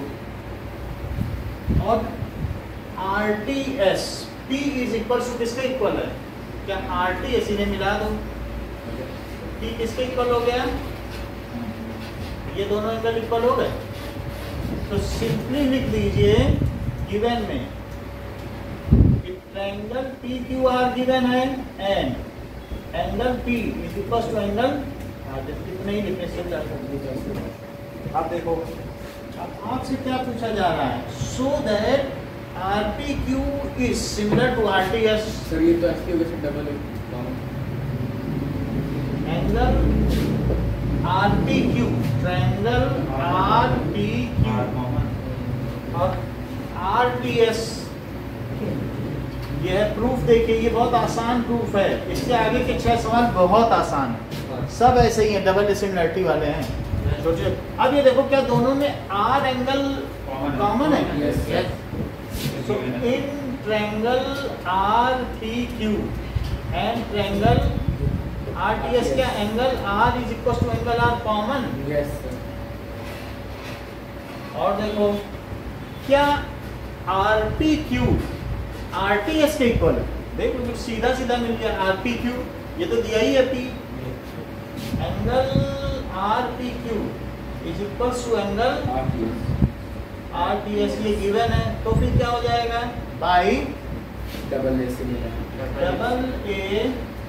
और R T S P is equal to किसके इक्वल है? क्या आर टी एस इन्हें मिला दो, पी किसके इक्वल हो गया? ये दोनों एंगल इक्वल हो गए। तो सिंपली लिख दीजिए गिवन में triangle P Q R given है and angle P is equal to angle, इतने ही लिखने से आप देखो। अब आपसे क्या पूछा जा रहा है? So that R P Q is similar to R T S. Sir ये तो इसकी वजह से double angle R P Q, triangle R P Q और आर टी एस। ये है प्रूफ। देखिए ये बहुत आसान प्रूफ है, इससे आगे के छह सवाल बहुत आसान है, सब ऐसे ही हैं, डबल सिमिलरिटी वाले हैं छोटे। अब ये देखो, क्या दोनों में आर एंगल कॉमन है? Yes yes So in triangle R P Q and triangle R T S क्या angle R is equal to angle R common? Yes sir. और देखो क्या R P Q R T S के इक्वल है? देखो तो सीधा सीधा मिल गया R P Q, ये तो दिया ही है P। एंगल R P Q is equal to angle R T S. R T S ये गिवन है, तो फिर क्या हो जाएगा? By double A similar double A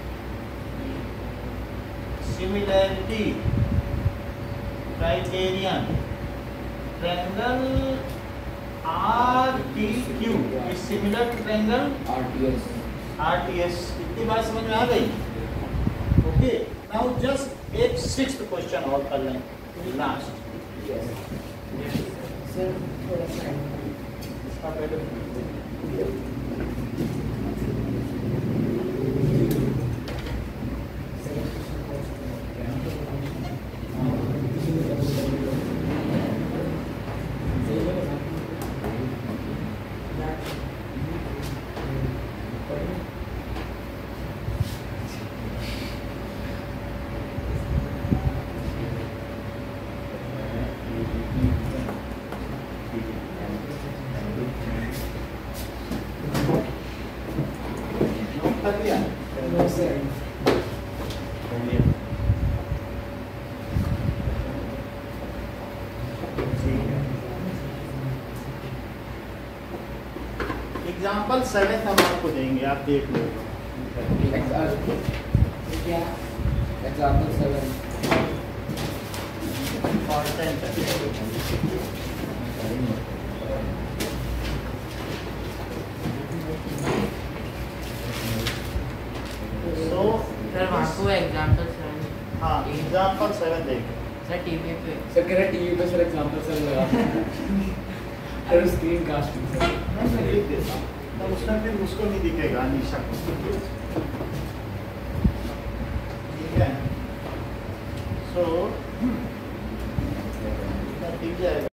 similarity criterion triangle R T Q is similar to triangle RTS RTS. इतनी बात समझ में आ गई? ओके, नाउ जस्ट एक सिक्स्थ क्वेश्चन और कर लें, लास्ट। सर थोड़ा सा इसका पहले नोट कर लिया? नो सर एग्जाम्पल सेवन हम आपको देंगे, आप देख लो। क्या एग्जाम्पल सेवन और टेन तक। सो सर वहाँ को एग्जाम्पल सर हाँ, एग्जाम्पल सेवन देंगे। सर टीवी पे सर कह रहे टीवी पे सर एग्जाम्पल सर लगा सर स्क्रीन कास्टिंग सर मैं मैं लिख देता हूँ, तो उसमें फिर उसको नहीं दिखेगा अनीशा को। ठीक है, सो दिख जाएगा।